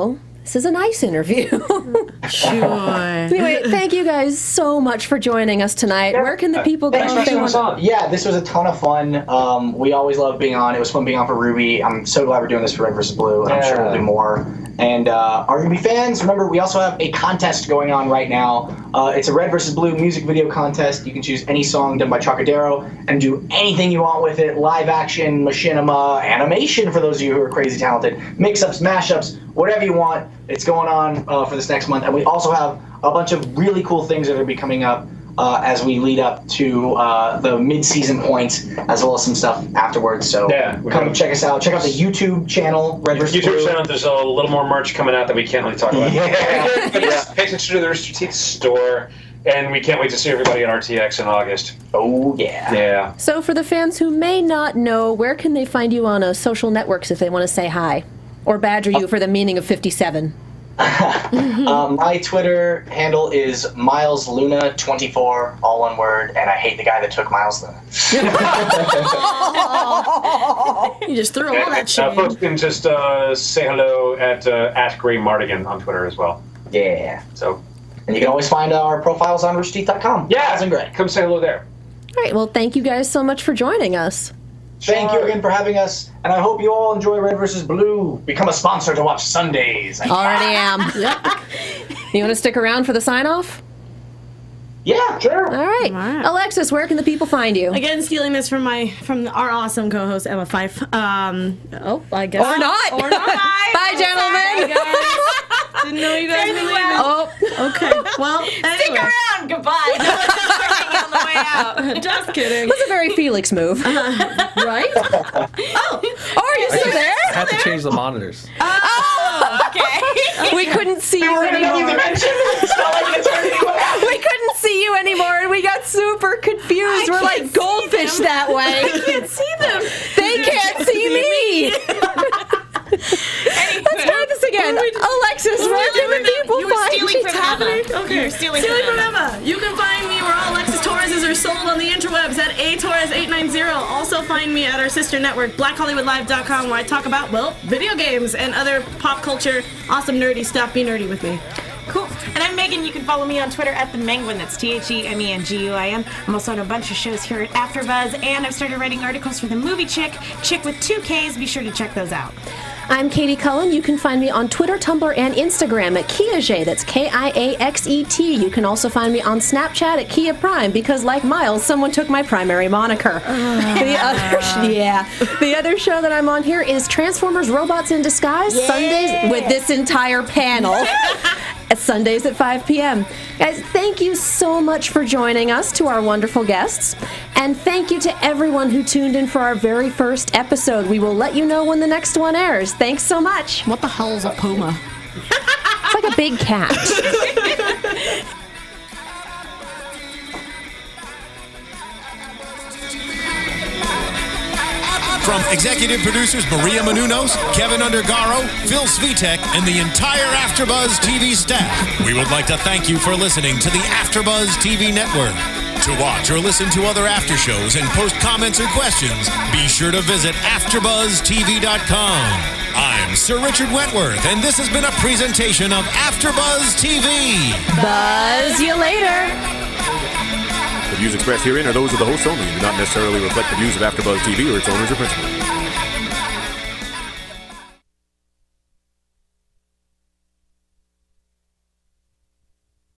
this is a nice interview. Sure. Anyway, thank you guys so much for joining us tonight. Where can the people go if they want? Yeah, this was a ton of fun. We always love being on. It was fun being on for Ruby. I'm so glad we're doing this for Red vs. Blue, and I'm sure we'll do more. And our Ruby fans, remember, we also have a contest going on right now. It's a Red vs. Blue music video contest. You can choose any song done by Chocadero and do anything you want with it. Live action, machinima, animation for those of you who are crazy talented, mix-ups, mashups, whatever you want. It's going on for this next month. And we also have a bunch of really cool things that are going to be coming up as we lead up to the mid-season point, as well as some stuff afterwards. So come check us out. Check out the YouTube channel, Red vs. Blue. YouTube channel, there's a little more merch coming out that we can't really talk about. Yeah. Pay attention to the Rooster Teeth store, and we can't wait to see everybody at RTX in August. Oh, yeah. Yeah. So for the fans who may not know, where can they find you on social networks if they want to say hi? Or badger you for the meaning of 57? My Twitter handle is MilesLuna24, all one word, and I hate the guy that took Miles Luna. You just threw all that shit. Folks can just say hello at Gray Mardigan on Twitter as well. Yeah. So, and you can always find our profiles on RoosterTeeth.com. Yeah, and great. Come say hello there. All right, well, thank you guys so much for joining us. Thank you again for having us, and I hope you all enjoy Red vs. Blue. Become a sponsor to watch Sundays. Already am. Yep. You want to stick around for the sign-off? Yeah, sure. All right. Alexis, where can the people find you? Again, stealing this from our awesome co-host Emma Fife. Oh, I guess. Or not. Or not. Bye, gentlemen. Didn't know you guys were leaving. Oh, okay. Well, anyway. Stick around. Goodbye. On the way out. Just kidding. That's a very Felix move. Right? Oh, are you still there? I had to change the monitors. Oh, okay. We couldn't see you anymore. We couldn't see you anymore, and we got super confused. We're like goldfish that way. I can't see them. They can't see me. Let's try this again. Alexis, where can the people You were find stealing you? from Emma. Okay. You're stealing from Emma. You can find me where all Alexis Torres are sold on the interwebs at atorres890. Also find me at our sister network, blackhollywoodlive.com, where I talk about, well, video games and other pop culture, awesome nerdy stuff. Be nerdy with me. Cool. And I'm Megan. You can follow me on Twitter at @themenguin. That's TheMenguin. I'm also on a bunch of shows here at AfterBuzz, and I've started writing articles for the movie Chick with 2 Ks. Be sure to check those out. I'm Katie Cullen. You can find me on Twitter, Tumblr, and Instagram at Kiaxet. That's Kiaxet. You can also find me on Snapchat at Kia Prime because, like Miles, someone took my primary moniker. The other show that I'm on here is Transformers: Robots in Disguise. Sundays with this entire panel. Sundays at 5 p.m. Guys, thank you so much for joining us, to our wonderful guests. And thank you to everyone who tuned in for our very first episode. We will let you know when the next one airs. Thanks so much. What the hell is a puma? It's like a big cat. From executive producers Maria Menounos, Kevin Undergaro, Phil Svitek, and the entire AfterBuzz TV staff, we would like to thank you for listening to the AfterBuzz TV network. To watch or listen to other after shows and post comments or questions, be sure to visit AfterBuzzTV.com. I'm Sir Richard Wentworth, and this has been a presentation of AfterBuzz TV. Buzz you later. The views expressed herein are those of the hosts only and do not necessarily reflect the views of AfterBuzz TV or its owners or principals.